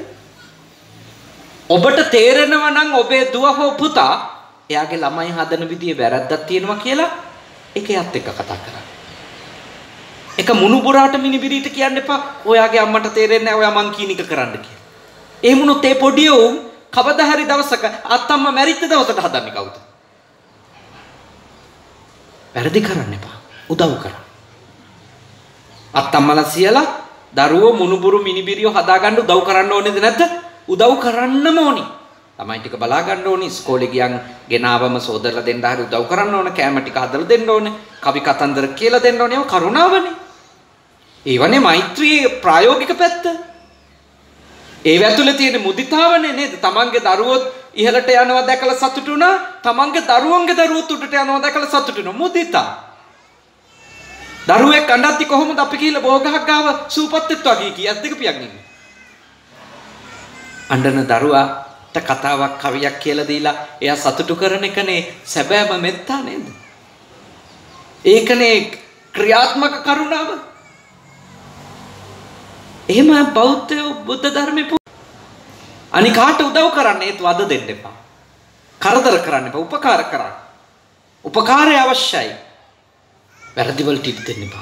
ඔබට තේරෙනවා නම් ඔබේ දුව හෝ පුතා එයාගේ ළමයි හදන විදිහේ වැරද්දක් තියෙනවා කියලා ඒක යත් එක්ක කතා කරන්න. එක මුණුබුරාට මිනිබිරීට කියන්න එපා. ඔයාගේ අම්මට තේරෙන්නේ නැහැ ඔයා මං කියන එක කරන්න කියලා. එහෙම වුණොත් ඒ පොඩි උන් කවදා හරි දවසක අත්තම්මා මැරිච්ච දවසට හදන්නේ කවුද? වැරදි කරන්න එපා. උදව් කරන්න. අත්තම්මලා සියලා දරුවෝ මුණුබුරු මිනිබිරියෝ හදාගන්න උදව් කරන්න ඕනේද නැද්ද? උදව් කරන්නම ඕනි. ළමයි ටික බලා ගන්න ඕනි. ඉස්කෝලේ ගියන් ගෙනාවම සෝදරලා දෙන්න හරි උදව් කරන්න ඕන. කෑම ටික හදලා දෙන්න ඕනේ. කවි කතන්දර කියලා දෙන්න ඕනේ. ඒව කරුණාවනේ. ඒවනේ මෛත්‍රියේ ප්‍රායෝගික පැත්ත. ඒව ඇතුලේ තියෙන මුදිතාවනේ නේද? තමන්ගේ දරුවොත් ඉහළට යනවා දැකලා සතුටු වුණා. තමන්ගේ දරුවන්ගේ දරුවොත් උඩට යනවා දැකලා සතුටු වෙනවා. මුදිතා. දරුවෙක් අඬද්දි කොහොමද අපි කියලා බෝගහක් ගාව සූපත්ෙත් වගේ කීයක් දෙක පියක් ඉන්නේ. අඬන දරුවාට කතාවක් කවියක් කියලා දීලා එයා සතුටු කරන එකනේ සැබෑම මෙත්තා නේද? ඒකනේ ක්‍රියාත්මක කරුණාව. එහෙම බෞද්ධ බුද්ධ ධර්මෙ අනිකාට උදව් කරන්න ඒත් වද දෙන්න එපා. කරදර කරන්න එපා. උපකාර කරන්න. උපකාරය අවශ්‍යයි. වැරදි වලට ඉඩ දෙන්න එපා.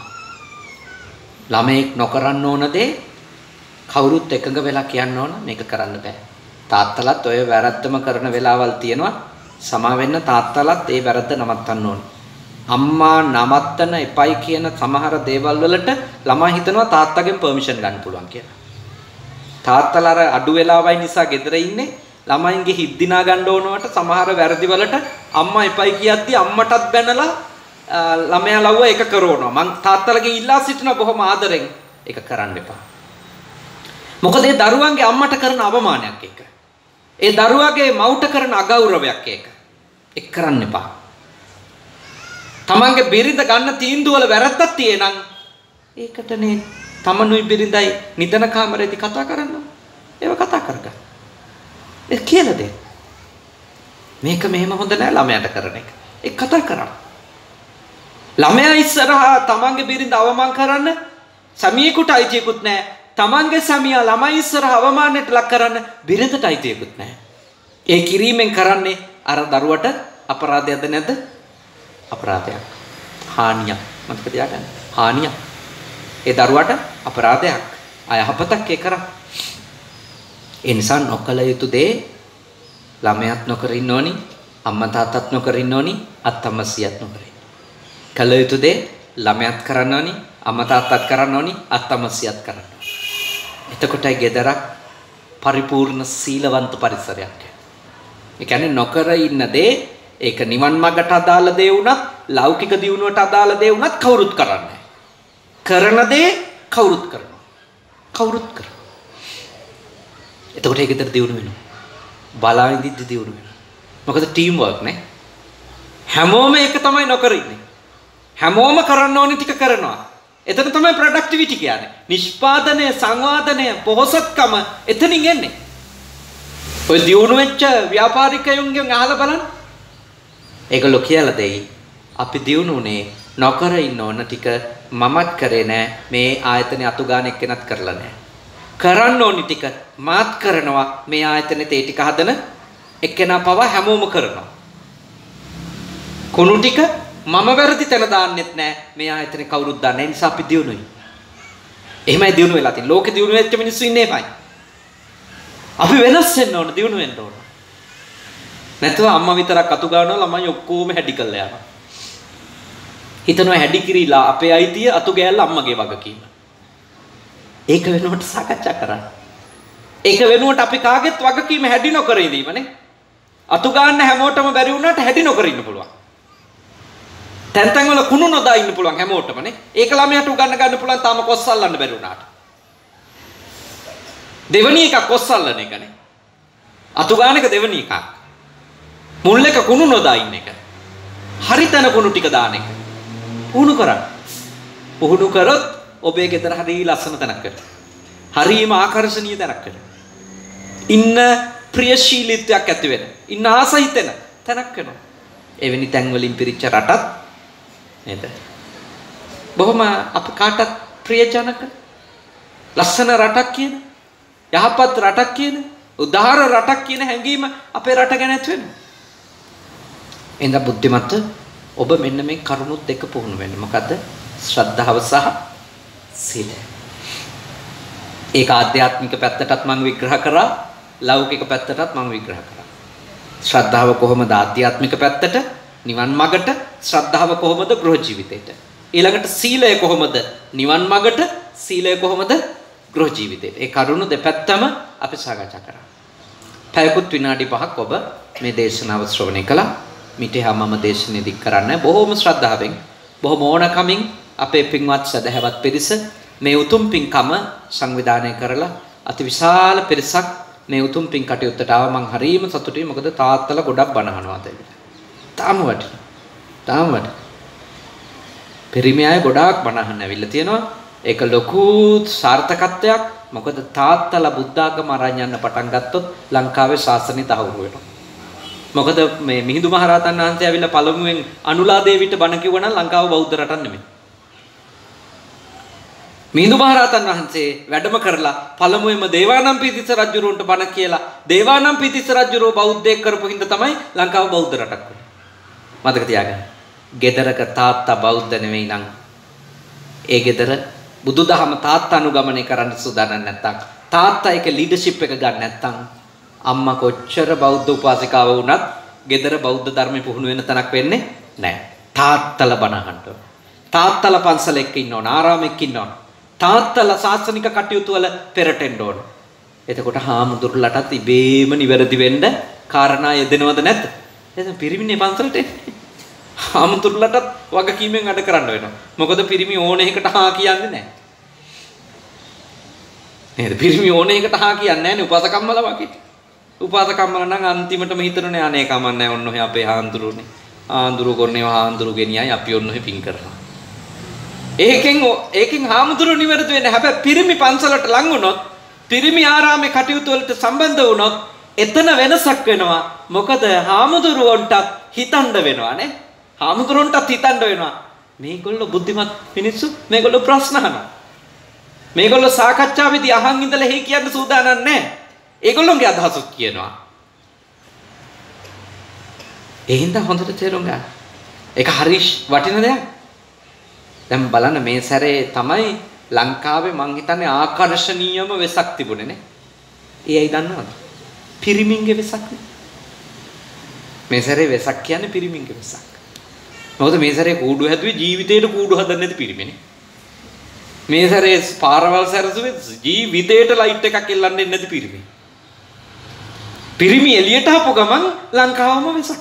ළමෙක් නොකරන්න ඕන දේ කවුරුත් එකඟ වෙලා කියන්න ඕන මේක කරන්න බෑ. තාත්තලාත් ඔය වැරද්දම කරන වෙලාවල් තියෙනවා. සමා වෙන්න තාත්තලාත් ඒ වැරද්ද නවත්තන්න ඕන. අම්මා නවත්තන එපයි කියන සමහර දේවල් වලට ළමා හිතනවා තාත්තගෙන් පර්මිෂන් ගන්න පුළුවන් කියලා. තාත්තලා අර අඩු වෙලාවයි නිසා ගෙදර ඉන්නේ ළමයින්ගේ හිත් දිනා ගන්න ඕනවට සමහර වැරදි වලට අම්මා එපයි කියද්දි අම්මටත් බැනලා ළමයා ලව්ව ඒක කරවනවා. මං තාත්තලගෙන් ඉල්ලා සිටින බොහොම ආදරෙන් ඒක කරන්න එපා. මොකද ඒ දරුවන්ගේ අම්මට කරන අවමානයක් ඒක. ඒ දරුවාගේ මව්ට කරන අගෞරවයක් ඒක. ඒක කරන්න එපා. තමන්ගේ බිරිඳ ගන්න තීන්දුව වල වැරද්දක් තියෙනම් ඒකටනේ තමනුයි බිරිඳයි නිදන කාමරේදී කතා කරනවා. ඒව කතා කරගන්න. ඒ කියලා දෙන්න. මේක මෙහෙම හොඳ නෑ ළමයාට කරන එක. ඒක කතා කරන්න. ළමයා ඉස්සරහා තමන්ගේ බිරිඳ අවමාන කරන්න සමියෙකුට අයිතියකුත් නෑ. තමන්ගේ සමියා ළමයි ඉස්සරහා අවමානයට ලක් කරන්න බිරිඳට අයිතියකුත් නෑ. ඒ කිරීමෙන් කරන්නේ අර දරුවට අපරාධයක්ද නැද්ද? අපරාධයක්. හානියක්. මතක තියාගන්න. හානියක්. ඒ දරුවට අපරාධයක්. අයහපතක් ඒ කරා. ඒ නිසා නොකල යුතු දේ ළමයාත් නොකර ඉන්න ඕනි, අම්මා තාත්තත් නොකර ඉන්න ඕනි, අත්තම්මසියත් නොකර ඉන්න. කල යුතු දේ ළමයාත් කරන්න ඕනි, අම්මා තාත්තත් කරන්න ඕනි, අත්තම්මසියත් කරන්න ඕනි. එතකොටයි ගෙදරක් පරිපූර්ණ සීලවන්ත පරිසරයක්. ඒ කියන්නේ නොකර ඉන්න දේ ඒක නිවන් මාර්ගට අදාළ දේ වුණත් ලෞකික දියුණුවට අදාළ දේ වුණත් කවුරුත් කරන්නේ. කරන දේ කවුරුත් කරනවා. කවුරුත් කරනවා. එතකොට ඒක විතර දියුණු වෙනවා. බලාවින්දිද්දි දියුණු වෙනවා. මොකද ටීම් වර්ක් නේ. හැමෝම ඒක තමයි නොකර ඉන්නේ. හැමෝම කරන්න ඕනේ ටික කරනවා. එතන තමයි ප්‍රොඩක්ටිවිටි කියන්නේ. නිෂ්පාදනය, සංවාදනය, පොහොසත්කම එතනින් එන්නේ. ඔය දියුණු වෙච්ච ව්‍යාපාරිකයන්ගෙන් අහලා බලන්න. ඒගොල්ලෝ කියලා දෙයි අපි දියුණුනේ නොකර ඉන්න ඕන ටික මමත් කරේ නෑ මේ ආයතනේ අතු ගන්න එක්කෙනත් කරලා නෑ කරන්න ඕනි ටික මාත් කරනවා මේ ආයතනේ තේ ටික හදන එක්කෙනා පවා හැමෝම කරනවා කුණු ටික මම වැරදි තැන දාන්නෙත් නෑ මේ ආයතනේ කවුරුත් දාන්නේ නැහැ නිසා අපි දියුණුයි එහෙමයි දියුණු වෙලා තියෙන්නේ ලෝකෙ දියුණු වෙච්ච මිනිස්සු ඉන්නේ එපයි අපි වෙනස් වෙන්න ඕන දියුණු වෙන්න ඕන නැතුව අම්මා විතරක් අතු ගන්නවා ළමයි ඔක්කොම හැඩි කරලා යනවා. හිතනවා හැඩි කිරීලා අපේ අයිතිය අතු ගෑල්ල අම්මගේ වගකීම. ඒක වෙනුවට සාකච්ඡා කරන්න. ඒක වෙනුවට අපි කාගෙත් වගකීම හැදි නොකර ඉඳීමනේ. අතු ගන්න හැමෝටම බැරි වුණාට හැදි නොකර ඉන්න පුළුවන්. තැන් තැන් වල කුණු නොදා ඉන්න පුළුවන් හැමෝටමනේ. ඒක ළමයට උගන්න ගන්න පුළුවන් තාම කොස්සල්ලන්න බැරි වුණාට. දෙවනි එක කොස්සල්ලන එකනේ. අතු ගන්න එක දෙවනි එකක්. මුල් එක කුණු නොදා ඉන්න එක. හරි තැන කුණු ටික දාන එක. පුහුණු කරන්න. පුහුණු කරොත් ඔබේ ගෙදර හරි ලස්සන තැනක් වෙනවා. හරිම ආකර්ෂණීය තැනක් වෙනවා. ඉන්න ප්‍රියශීලීත්වයක් ඇති වෙන. ඉන්න ආසහිතෙන තැනක් වෙනවා. එවැනි තැන් වලින් පිරිච්ච රටක් නේද? බොහොම අප කාටත් ප්‍රියජනක ලස්සන රටක් කියන යහපත් රටක් කියන උදාහර රටක් කියන හැඟීම අපේ රට ගැන ඇති වෙනවා. එඳ බුද්ධිමත් ඔබ මෙන්න මේ කරුණු දෙක පුහුණු වෙන්න. මොකද්ද? ශ්‍රද්ධාව සහ සීලය. ඒක ආධ්‍යාත්මික පැත්තටත් මම විග්‍රහ කරා, ලෞකික පැත්තටත් මම විග්‍රහ කරා. ශ්‍රද්ධාව කොහොමද ආධ්‍යාත්මික පැත්තට, නිවන් මගට, ශ්‍රද්ධාව කොහොමද ගෘහ ජීවිතයට. ඊළඟට සීලය කොහොමද නිවන් මගට, සීලය කොහොමද ගෘහ ජීවිතයට. ඒ කරුණු දෙපැත්තම අපි සාකච්ඡා කරා. පැයකුත් විනාඩි 5ක් ඔබ මේ දේශනාව ශ්‍රවණය කළා. මිටේ මම දේශනේ දික් කරන්නේ බොහොම ශ්‍රද්ධාවෙන්, බොහොම ඕනකමින් අපේ පින්වත් සදහැවත් පිරිස මේ උතුම් පින්කම සංවිධානය කරලා අතිවිශාල පිරිසක් මේ උතුම් පින් කටයුත්තට ආව. මං හරිම සතුටුයි. මොකද තාත්තලා ගොඩක් බනහනවා දෙවිලා. තාම වටිනවා. තාම වටිනවා. පිරිමි අය ගොඩාක් බනහන්න ඇවිල්ලා තියෙනවා. ඒක ලොකු සාර්ථකත්වයක්. මොකද තාත්තලා බුද්ධ ආගම අරන් යන්න පටන් ගත්තොත් ලංකාවේ ශාසනය තහවුරු වෙනවා. මොකද මේ මිහිඳු මහරහතන් වහන්සේ ඇවිල්ලා පළමුවෙන් අනුලා දේවිට බණ කිව්වනම් ලංකාව බෞද්ධ රටක් නෙමෙයි. මිහිඳු මහරහතන් වහන්සේ වැඩම කරලා පළමුවෙන්ම දේවානම්පියතිස්ස රජුරවන්ට බණ කියලා දේවානම්පියතිස්ස රජුරෝ බෞද්ධයෙක් කරපු හින්දා තමයි ලංකාව බෞද්ධ රටක් වුනේ. මතක තියාගන්න. ගෙදරක තාත්තා බෞද්ධ නෙවෙයි නම් ඒ ගෙදර බුදුදහම තාත්තා අනුගමනය කරන්න සූදානම් නැත්තම්, තාත්තා ඒක ලීඩර්ෂිප් එක ගන්න නැත්තම්, අම්මා කොච්චර බෞද්ධ උපාසිකාව වුණත් ගෙදර බෞද්ධ ධර්මෙ පුහුණු වෙන තැනක් වෙන්නේ නැහැ. තාත්තලා බණ අහන්න ඕන. තාත්තලා පන්සලෙක ඉන්න ඕන, ආරාමෙක ඉන්න ඕන. තාත්තලා ශාසනික කටයුතු වල පෙරටෙන්න ඕන. එතකොට හාමුදුරුලටත් ඉබේම නිවැරදි වෙන්න කාරණා යෙදෙනවද නැද්ද? එතන පිරිමිනේ පන්සලට එන්නේ. හාමුදුරුලටත් වගකීමෙන් වැඩ කරන්න වෙනවා. මොකද පිරිමි ඕන එකට හා කියන්නේ නැහැ. නේද? පිරිමි ඕන එකට හා කියන්නේ නැහැ නේ උපාසකම්මලා වගේ. උපාසකම්මලා නම් අන්තිමටම හිතනනේ අනේ කමන්නේ ඔන්න ඔය අපේ හාමුදුරුනේ. හාමුදුරු කරන්නේ හාමුදුරු ගෙනියයි අපි ඔන්න ඔය පින් කරනවා. ඒකෙන් හාමුදුරු නිවැරදි වෙන්නේ. හැබැයි පිරිමි පන්සලට ලං වුණොත්, පිරිමි ආරාමේ කටයුතු වලට සම්බන්ධ වුණොත් එතන වෙනසක් වෙනවා. මොකද හාමුදුරුවන්ටත් හිතන්න වෙනවා නේ. හාමුදුරුවන්ටත් හිතන්න වෙනවා. මේගොල්ලෝ බුද්ධිමත් මිනිස්සු, මේගොල්ලෝ ප්‍රශ්න අහනවා. මේගොල්ලෝ සාකච්ඡාවේදී අහන් ඉඳලා හේ කියන්න සූදානම් නැහැ. ඒගොල්ලෝගේ අදහසක් කියනවා. ඒ හින්දා හොඳට තේරුම් ගන්න. ඒක හරි වටින දෙයක්. දැන් බලන්න මේ සැරේ තමයි ලංකාවේ මං හිතන්නේ ආකර්ෂණීයම වෙසක් තිබුණේ නේ. ඒයි දන්නවද? පිරිමින්ගේ වෙසක් නේ. මේ සැරේ වෙසක් කියන්නේ පිරිමින්ගේ වෙසක්. මොකද මේ සැරේ කූඩු හැදුවේ ජීවිතේට කූඩු හදන්න නැති පිරිමිනේ. මේ සැරේ පාරවල් සැරසුවේ ජීවිතේට ලයිට් එකක් එල්ලන්නේ නැති පිරිමි. පිරිමි එළියට ආපු ගමන් ලංකාවම වෙසක්.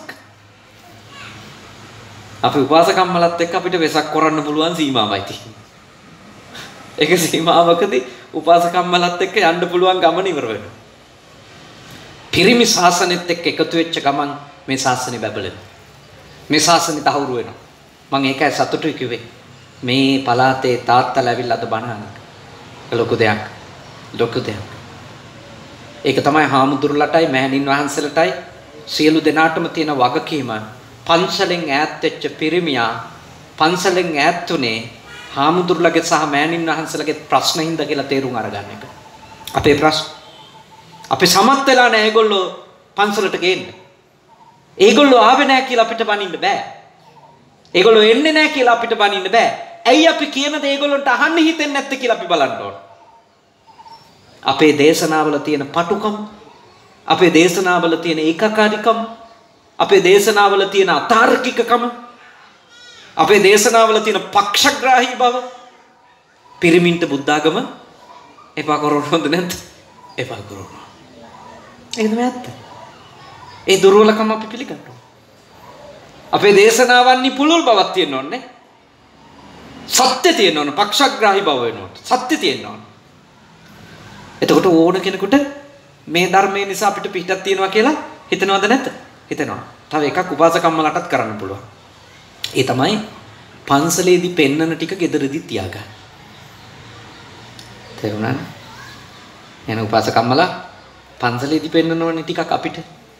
අපි උපාසකම්මලත් එක්ක අපිට වෙසක් කරන්න පුළුවන් සීමාවයි තියෙන්නේ. ඒක සීමාවකදී උපාසකම්මලත් එක්ක යන්න පුළුවන් ගමන ඉවර වෙනවා. පිරිමි ශාසනෙත් එක්ක එකතු වෙච්ච ගමන් මේ ශාසනය බබලෙනවා. මේ ශාසනය තහවුරු වෙනවා. මම ඒකයි සතුටුයි කිව්වේ. මේ පලාතේ තාත්තලා ඇවිල්ලා අද බණ අහන ලොකු දෙයක්. ලොකු දෙයක්. ඒක තමයි හාමුදුරුලටයි මෑණින් වහන්සේලටයි සියලු දෙනාටම තියෙන වගකීම. පන්සලෙන් ඈත් වෙච්ච පිරිමියා පන්සලෙන් ඈත් උනේ හාමුදුරුලගේ සහ මෑණින් වහන්සේලගේ ප්‍රශ්න හින්දා කියලා තේරුම් අරගන්න එක. අපේ ප්‍රශ්න අපි සමත් වෙලා නැහැ ඒගොල්ලෝ පන්සලට ගේන්න. ඒගොල්ලෝ ආවේ නැහැ කියලා අපිට බනින්න බෑ. ඒගොල්ලෝ එන්නේ නැහැ කියලා අපිට බනින්න බෑ. ඇයි අපි කියන දේ ඒගොල්ලන්ට අහන්න හිතෙන්නේ නැත්තේ කියලා අපි බලන්න ඕන. අපේ දේශනාවල තියෙන පටුකම්, අපේ දේශනාවල තියෙන ඒකාකාරීකම්, අපේ දේශනාවල තියෙන අතාර්කිකකම, අපේ දේශනාවල තියෙන පක්ෂග්‍රාහී බව පිරිමින්ට බුද්ධාගම එපා කරනවද නැද්ද? එපා කරනවා. ඒක තමයි ඇත්ත. ඒ දුර්වලකම අපි පිළිගන්නවා. අපේ දේශනාවන්හි පුළුල් බවක් තියෙන්න ඕනේ. සත්‍ය තියෙන්න ඕනේ. පක්ෂග්‍රාහී බව වෙන්න ඕනේ. සත්‍ය තියෙන්න ඕනේ. එතකොට ඕන කෙනෙකුට මේ ධර්මයේ නිසා අපිට පිටක් තියෙනවා කියලා හිතනවද නැද්ද? හිතනවා. තව එකක් උපාසකම්මලටත් කරන්න පුළුවන්. ඒ තමයි පන්සලේදී පෙන්නන ටික ගෙදරදී තියාගන්න. තේරුණාද? එන උපාසකම්මලා පන්සලේදී පෙන්නනවනේ ටිකක් අපිට.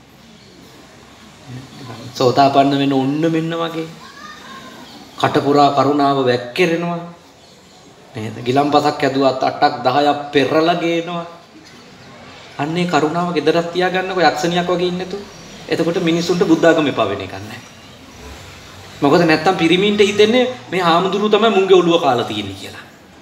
සෝතාපන්න වෙන්න ඔන්න මෙන්න වගේ. කටපුරා කරුණාව වැක්කිරෙනවා. නේද? ගිලම්පසක් ඇදුවත් 8ක් 10ක් පෙරලා ගේනවා. අන්නේ කරුණාව ගෙදරක් තියාගන්නකො යක්ෂණියක් වගේ ඉන්නේ නැතු. එතකොට මිනිසුන්ට බුද්ධ ආගම එපා වෙන එකක් නැහැ. මොකද නැත්තම් පිරිමින්ට හිතෙන්නේ මේ හාමුදුරුවෝ තමයි මුංගේ ඔළුව කාලා තියෙන්නේ කියලා.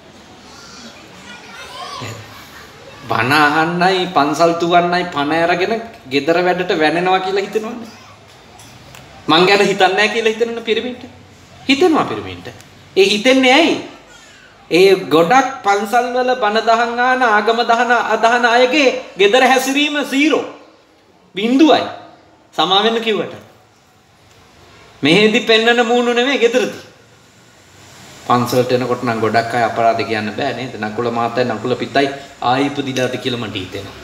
බණ අහන්නයි පන්සල් තුවන්නයි පණ අරගෙන ගෙදර වැඩට වැනෙනවා කියලා හිතනවනේ. මං ගැන හිතන්නේ නැහැ කියලා හිතනවනේ පිරිමින්ට. හිතනවා පිරිමින්ට. ඒ හිතන්නේ ඇයි? ඒ ගොඩක් පන්සල් වල බණ දහන් ආන ආගම දහන අයගේ ගෙදර හැසිරීම 0. බිඳුවයි. සමා වෙන්න කිව්වට. මෙහෙදි පෙන්නන මූණු නෙමෙයි ගෙදරදී. පන්සලට එනකොට නම් ගොඩක් අය අපරාධ කියන්න බෑ නේද? නකුල මාතයි නකුල පිටයි ආයි ඉපදිලාද කියලා මට හිතෙනවා.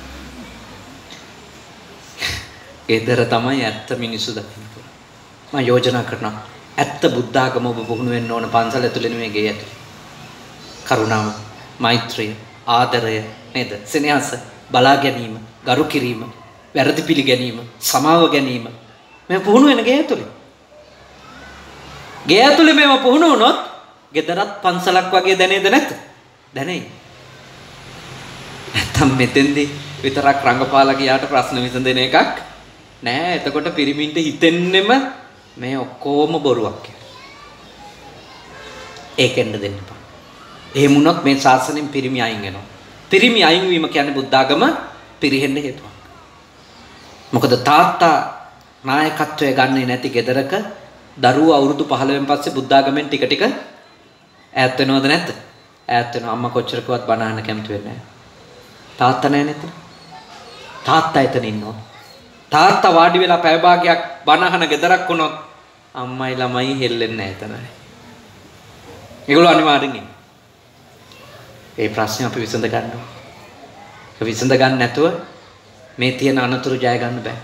ගෙදර තමයි ඇත්ත මිනිස්සු දකින්න පුළුවන්. මම යෝජනා කරනවා ඇත්ත බුද්ධ ආගම ඔබ පුහුණු වෙන්න ඕන පන්සල ඇතුලේ නෙමෙයි ගේ ඇතුලේ. කරුණාව, මෛත්‍රිය, ආදරය නේද? සෙනෙහස, බලා ගැනීම, ගරු කිරීම, වැරදි පිළිගැනීම, සමාව ගැනීම මේ පුහුණු වෙන ගේ ඇතුලේ. ගේ ඇතුලේ මේව පුහුණු වුණොත් ගෙදරත් පන්සලක් වගේ දැනේද නැද්ද? දැනේ. නැත්තම් මෙතෙන්දී විතරක් රංගපාලා ගියාට ප්‍රශ්න විසඳෙන එකක් නෑ. එතකොට පිරිමින්ට හිතෙන්නෙම මේ ඔක්කොම බොරුවක් කියලා. ඒකෙන්ද දෙන්න බෑ. එහෙම වුණොත් මේ ශාසනයෙන් පිරිමි අයින් වෙනවා. පිරිමි අයින් වීම කියන්නේ බුද්ධ ආගම පිරිහෙන්න හේතුවක්. මොකද තාත්තා නායකත්වය ගන්නේ නැති ගෙදරක දරුවෝ අවුරුදු 15න් පස්සේ බුද්ධ ආගමෙන් ටික ටික ඈත් වෙනවද නැද්ද? ඈත් වෙනවා. අම්මා කොච්චර කිව්වත් බණ අහන්න කැමති වෙන්නේ නැහැ. තාත්තා නැහැ නේද? තාත්තා එතන ඉන්නවා. තාත්තා වාඩි වෙලා පැය භාගයක් බණ අහන ගෙදරක් වුණොත් අම්මයි ළමයි හෙල්ලෙන්නේ නැහැ එතනයි. ඒගොල්ලෝ අනිවාර්යෙන් ඉන්නේ. ඒ ප්‍රශ්නේ අපි විසඳ ගන්නවා. ඒක විසඳ ගන්න නැතුව මේ තියෙන අනතුරු ජය ගන්න බෑ.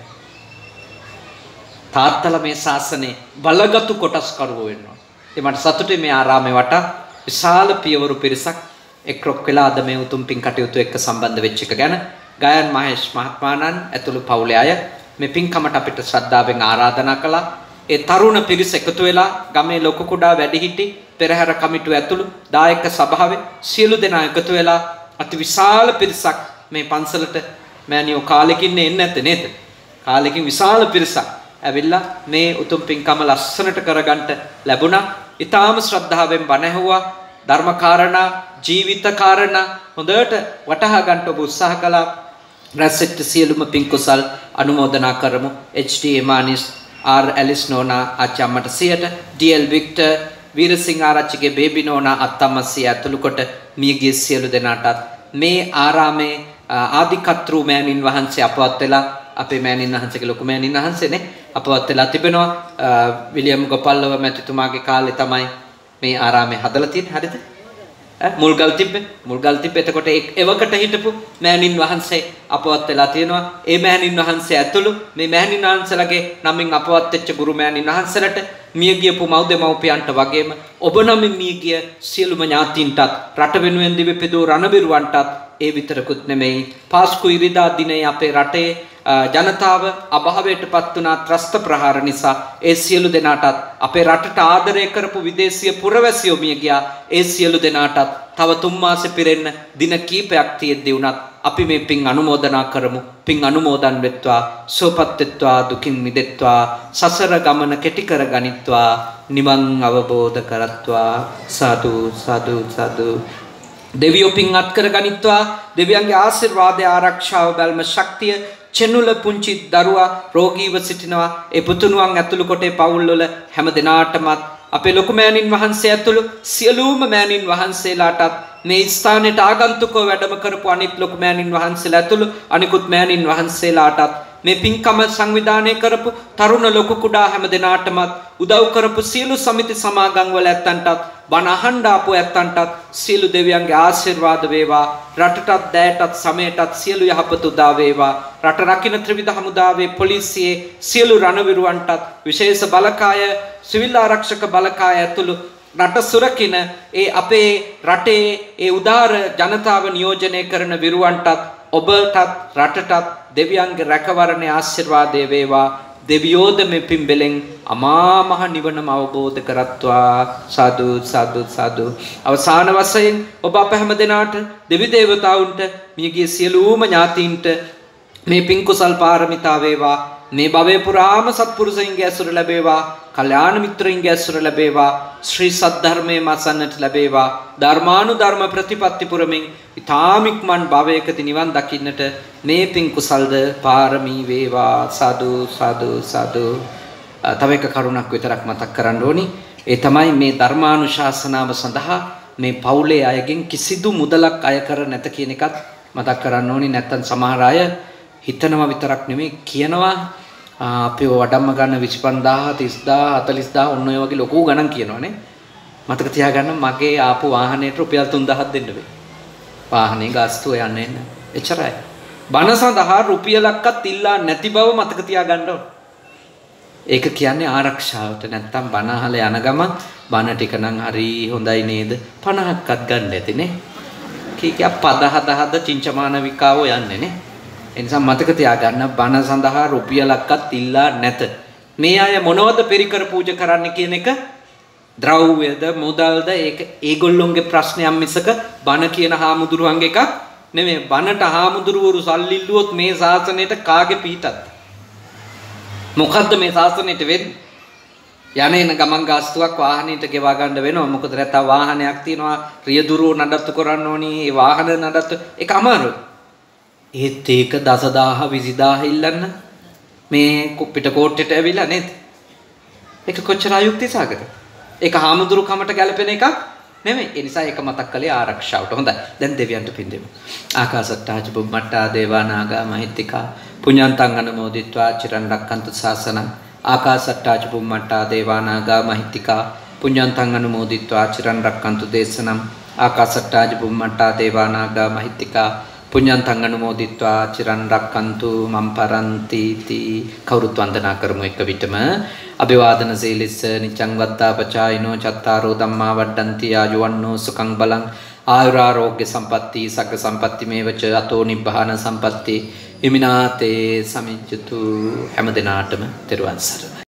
තාත්තලා මේ ශාසනේ බලගත්ු කොටස් කරුවෝ වෙනවා. ඒ මට සතුටුයි මේ ආරාමේ වටා විශාල පියවරු පිරිසක් එක්රොක් වෙලා අද මේ උතුම් පින් කටයුතු එක්ක සම්බන්ධ වෙච්ච එක ගැන ගායන් මහේෂ් මහත්මයාණන් ඇතුළු පවුලේ අය මේ පින්කමට අපිට ශ්‍රද්ධාවෙන් ආරාධනා කළා. ඒ තරුණ පිරිස එකතු වෙලා ගමේ ලොකු කුඩා වැඩිහිටි පෙරහැර කමිටුව ඇතුළු දායක සභාවේ සියලු දෙනා එකතු වෙලා අති විශාල පිරිසක් මේ පන්සලට මෑණියෝ කාලෙකින් එන්නේ නැත්තේ නේද? කාලෙකින් විශාල පිරිසක් ඇවිල්ලා මේ උතුම් පින්කම ලස්සනට කරගන්න ලැබුණා. ඊටාම ශ්‍රද්ධාවෙන් බණ ඇහුවා. ධර්ම කාරණා, ජීවිත කාරණා හොඳට වටහා ගන්න ඔබ උත්සාහ කළා. රැස්වෙච්ච සියලුම පින් කුසල් අනුමෝදනා කරමු. HD එමානිස් R ඇලිස් නෝනා ආච්චම්මට 100ට DL Victor Weerasinghe Arachchige Baby Nona අත්තම්මසිය ඇතුළු කොට මියගිය සියලු දෙනාටත් මේ ආරාමේ ආදිකත්‍රු මෑණින් වහන්සේ අපවත් වෙලා අපේ මෑණින් වහන්සේගේ ලොකු මෑණින් වහන්සේනේ අපවත් වෙලා තිබෙනවා. විලියම් ගෝපල්ලව මැතිතුමාගේ කාලේ තමයි මේ ආරාමේ හදලා තියෙන්නේ. හරිද? මුල්ගල් තිබ්බේ. එතකොට එවකට හිටපු මෑණින් වහන්සේ අපවත් වෙලා තියෙනවා. ඒ මෑණින් වහන්සේ ඇතුළු මේ මෑණින් වහන්සේලාගේ නමින් අපවත් වෙච්ච ගුරු මෑණින් වහන්සේලාට මිය ගියපු මව්දෙමව්පියන්ට වගේම ඔබ නමින් මිය ගිය සියලුම ඥාතීන්ටත් රට වෙනුවෙන් දිවිපෙදූ රණවිරුවන්ටත් ඒ විතරකුත් නෙමෙයි පාස්කු ඉරිදා දිනේ අපේ රටේ ජනතාව අභාවයටපත් වුණා ත්‍රස්ත ප්‍රහාර නිසා. ඒ සියලු දෙනාටත් අපේ රටට ආදරය කරපු විදේශීය පුරවැසියෝ මිය ගියා. ඒ සියලු දෙනාටත් තව 3 මාසෙ පිරෙන්න දින කීපයක් තියෙද්දී වුණත් අපි මේ පින් අනුමෝදනා කරමු. පින් අනුමෝදන් වෙත්වා, සුවපත් වෙත්වා, දුකින් මිදෙත්වා, සසර ගමන කෙටි කර ගනිත්වා, නිවන් අවබෝධ කරත්වා. සාදු සාදු සාදු. දෙවියෝ පින් අත් කර ගනිත්වා. දෙවියන්ගේ ආශිර්වාදය, ආරක්ෂාව, බැල්ම, ශක්තිය චෙනුල පුංචි දරුවා රෝගීව සිටිනවා. ඒ පුතුණුවන් ඇතුළු කොටේ පවුල් වල හැම දිනාටමත් අපේ ලොකු මෑණින් වහන්සේ ඇතුළු සියලුම මෑණින් වහන්සේලාටත් මේ ස්ථානයට ආගන්තුකව වැඩම කරපු අනිත් ලොකු මෑණින් වහන්සේලා ඇතුළු අනිකුත් මෑණින් වහන්සේලාටත් මේ පින්කම සංවිධානය කරපු තරුණ ලොකු කුඩා හැම දෙනාටමත් උදව් කරපු සියලු සමිති සමාගම් වල ඇත්තන්ටත් බණ අහන්න ආපු ඇත්තන්ටත් සියලු දෙවියන්ගේ ආශිර්වාද වේවා. රටටත් දැයටත් සමයටත් සියලු යහපත උදා වේවා. රට රකින්න ත්‍රිවිධ හමුදාවේ පොලිසියේ සියලු රණවිරුවන්ටත් විශේෂ බලකාය සිවිල් ආරක්ෂක බලකාය ඇතුළු රට සුරකින ඒ අපේ රටේ ඒ උදාර ජනතාව නියෝජනය කරන විරුවන්ටත් ඔබටත් රටටත් දෙවියන්ගේ රැකවරණේ ආශිර්වාදය වේවා. දෙවියෝද මේ පින්බෙලෙන් අමා මහ නිවනම අවබෝධ කරත්වා. සාදු සාදු සාදු. අවසාන වශයෙන් ඔබ අප හැම දෙනාට දෙවි දේවතාවුන්ට මියගිය සියලුම ඥාතීන්ට මේ පින් කුසල් පාරමිතා වේවා. මේ භවයේ පුරාම සත්පුරුෂයින්ගේ ඇසුර ලැබේවා. කල්යාණ මිත්‍රයින්ගේ ඇසුර ලැබේවා. ශ්‍රී සද්ධර්මයේ මාසන්නට ලැබේවා. ධර්මානුධර්ම ප්‍රතිපත්ති පුරමින් ඊ타මික්මන් භවයකදී නිවන් දකින්නට මේ පින් කුසල්ද පාරමී වේවා. සාදු සාදු සාදු. තව එක කරුණක් විතරක් මතක් කරන්න ඕනි. ඒ තමයි මේ ධර්මානුශාසනාව සඳහා මේ පවුලේ අයගෙන් කිසිදු මුදලක් අය කර නැත කියන එකත් මතක් කරන්න ඕනි. නැත්තම් සමහර අය හිතනවා විතරක් නෙමෙයි කියනවා අපිව වඩම්ම ගන්න 25000 30000 40000 ඔන්න ඔය වගේ ලොකු ගණන් කියනවානේ. මතක තියාගන්න මගේ ආපු වාහනේට රුපියල් 3000ක් දෙන්න වෙයි. වාහනේ ගාස්තුව යන්නේ නැහැ. එච්චරයි. බණ සඳහා රුපියලක්වත් ඉල්ලා නැති බව මතක තියාගන්න ඕන. ඒක කියන්නේ ආරක්ෂාවට. නැත්තම් බණ අහලා යන ගමන් බණ ටික නම් හරි හොඳයි නේද 50ක්වත් ගන්න ඇතිනේ. කීකියා පද හද චින්චමාන විකාවෝ යන්නේ නේ. එනිසා මතක තියාගන්න බණ සඳහා රුපියලක්වත් ඉල්ලා නැත. මේ අය මොනවද පෙරිකර පූජා කරන්න කියන එක ද්‍රව්‍යද මුදල්ද ඒක ඒගොල්ලොන්ගේ ප්‍රශ්නයක් මිසක බණ කියන හාමුදුරුවන්ගේ එකක් නෙමෙයි. බණට හාමුදුරුවරු සල්ලි ඉල්ලුවොත් මේ ශාසනයට කාගේ පිටත්? මොකද්ද මේ ශාසනයට වෙන්නේ? යන්නේන ගමන් ගාස්තුවක් වාහනේට ගෙවා ගන්න වෙනවා. මොකද නැත්නම් වාහනයක් තියනවා රියදුරුව නඩත්තු කරන්න ඕනි. ඒ වාහන නඩත්තු ඒක අමාරුයි. ඒත් ඒක 10000 20000 ඉල්ලන්න මේ පිට කෝට්ටේට ඇවිල්ලා නේද? ඒක කොච්චර අයුක්තිසහගතද? ඒක හාමුදුරු කමට ගැලපෙන එකක් නෙමෙයි. ඒ නිසා ඒක මතක් කළේ ආරක්ෂාවට. හොඳයි. දැන් දෙවියන්ට පින් දෙමු. ආකාසට්ටා ච බුම්මට්ටා දේවානාගා මහිත්‍තිකා පුඤ්ඤන්තං අනුමෝදිත්වා චිරන් රක්ඛන්තු ශාසනං. ආකාසට්ටා ච බුම්මට්ටා දේවානාගා මහිත්‍තිකා පුඤ්ඤන්තං අනුමෝදිත්වා චිරන් රක්ඛන්තු දේශනං. ආකාසට්ටා ච බුම්මට්ටා දේවානාගා මහිත්‍තිකා පුඤ්ඤන්තං අනුමෝදිත්වා චිරන් රක්칸තු මම් පරන්ති තී. කවුරුත් වන්දනා කරමු එක විටම. අභිවාදන සීලිස්ස නිච්ඡං වද්දා පචායිනෝ චත්තාරෝ ධම්මා වඩ්ඩಂತಿ ආයුවන්නෝ සුඛං බලං ආයුරාෝග්‍ය සම්පatti සග්ග සම්පatti මේවච අතෝ නිබ්බාන සම්පatti හිමිනාතේ සමිජ්ජතු. හැම දිනාටම තෙරුවන් සරණයි.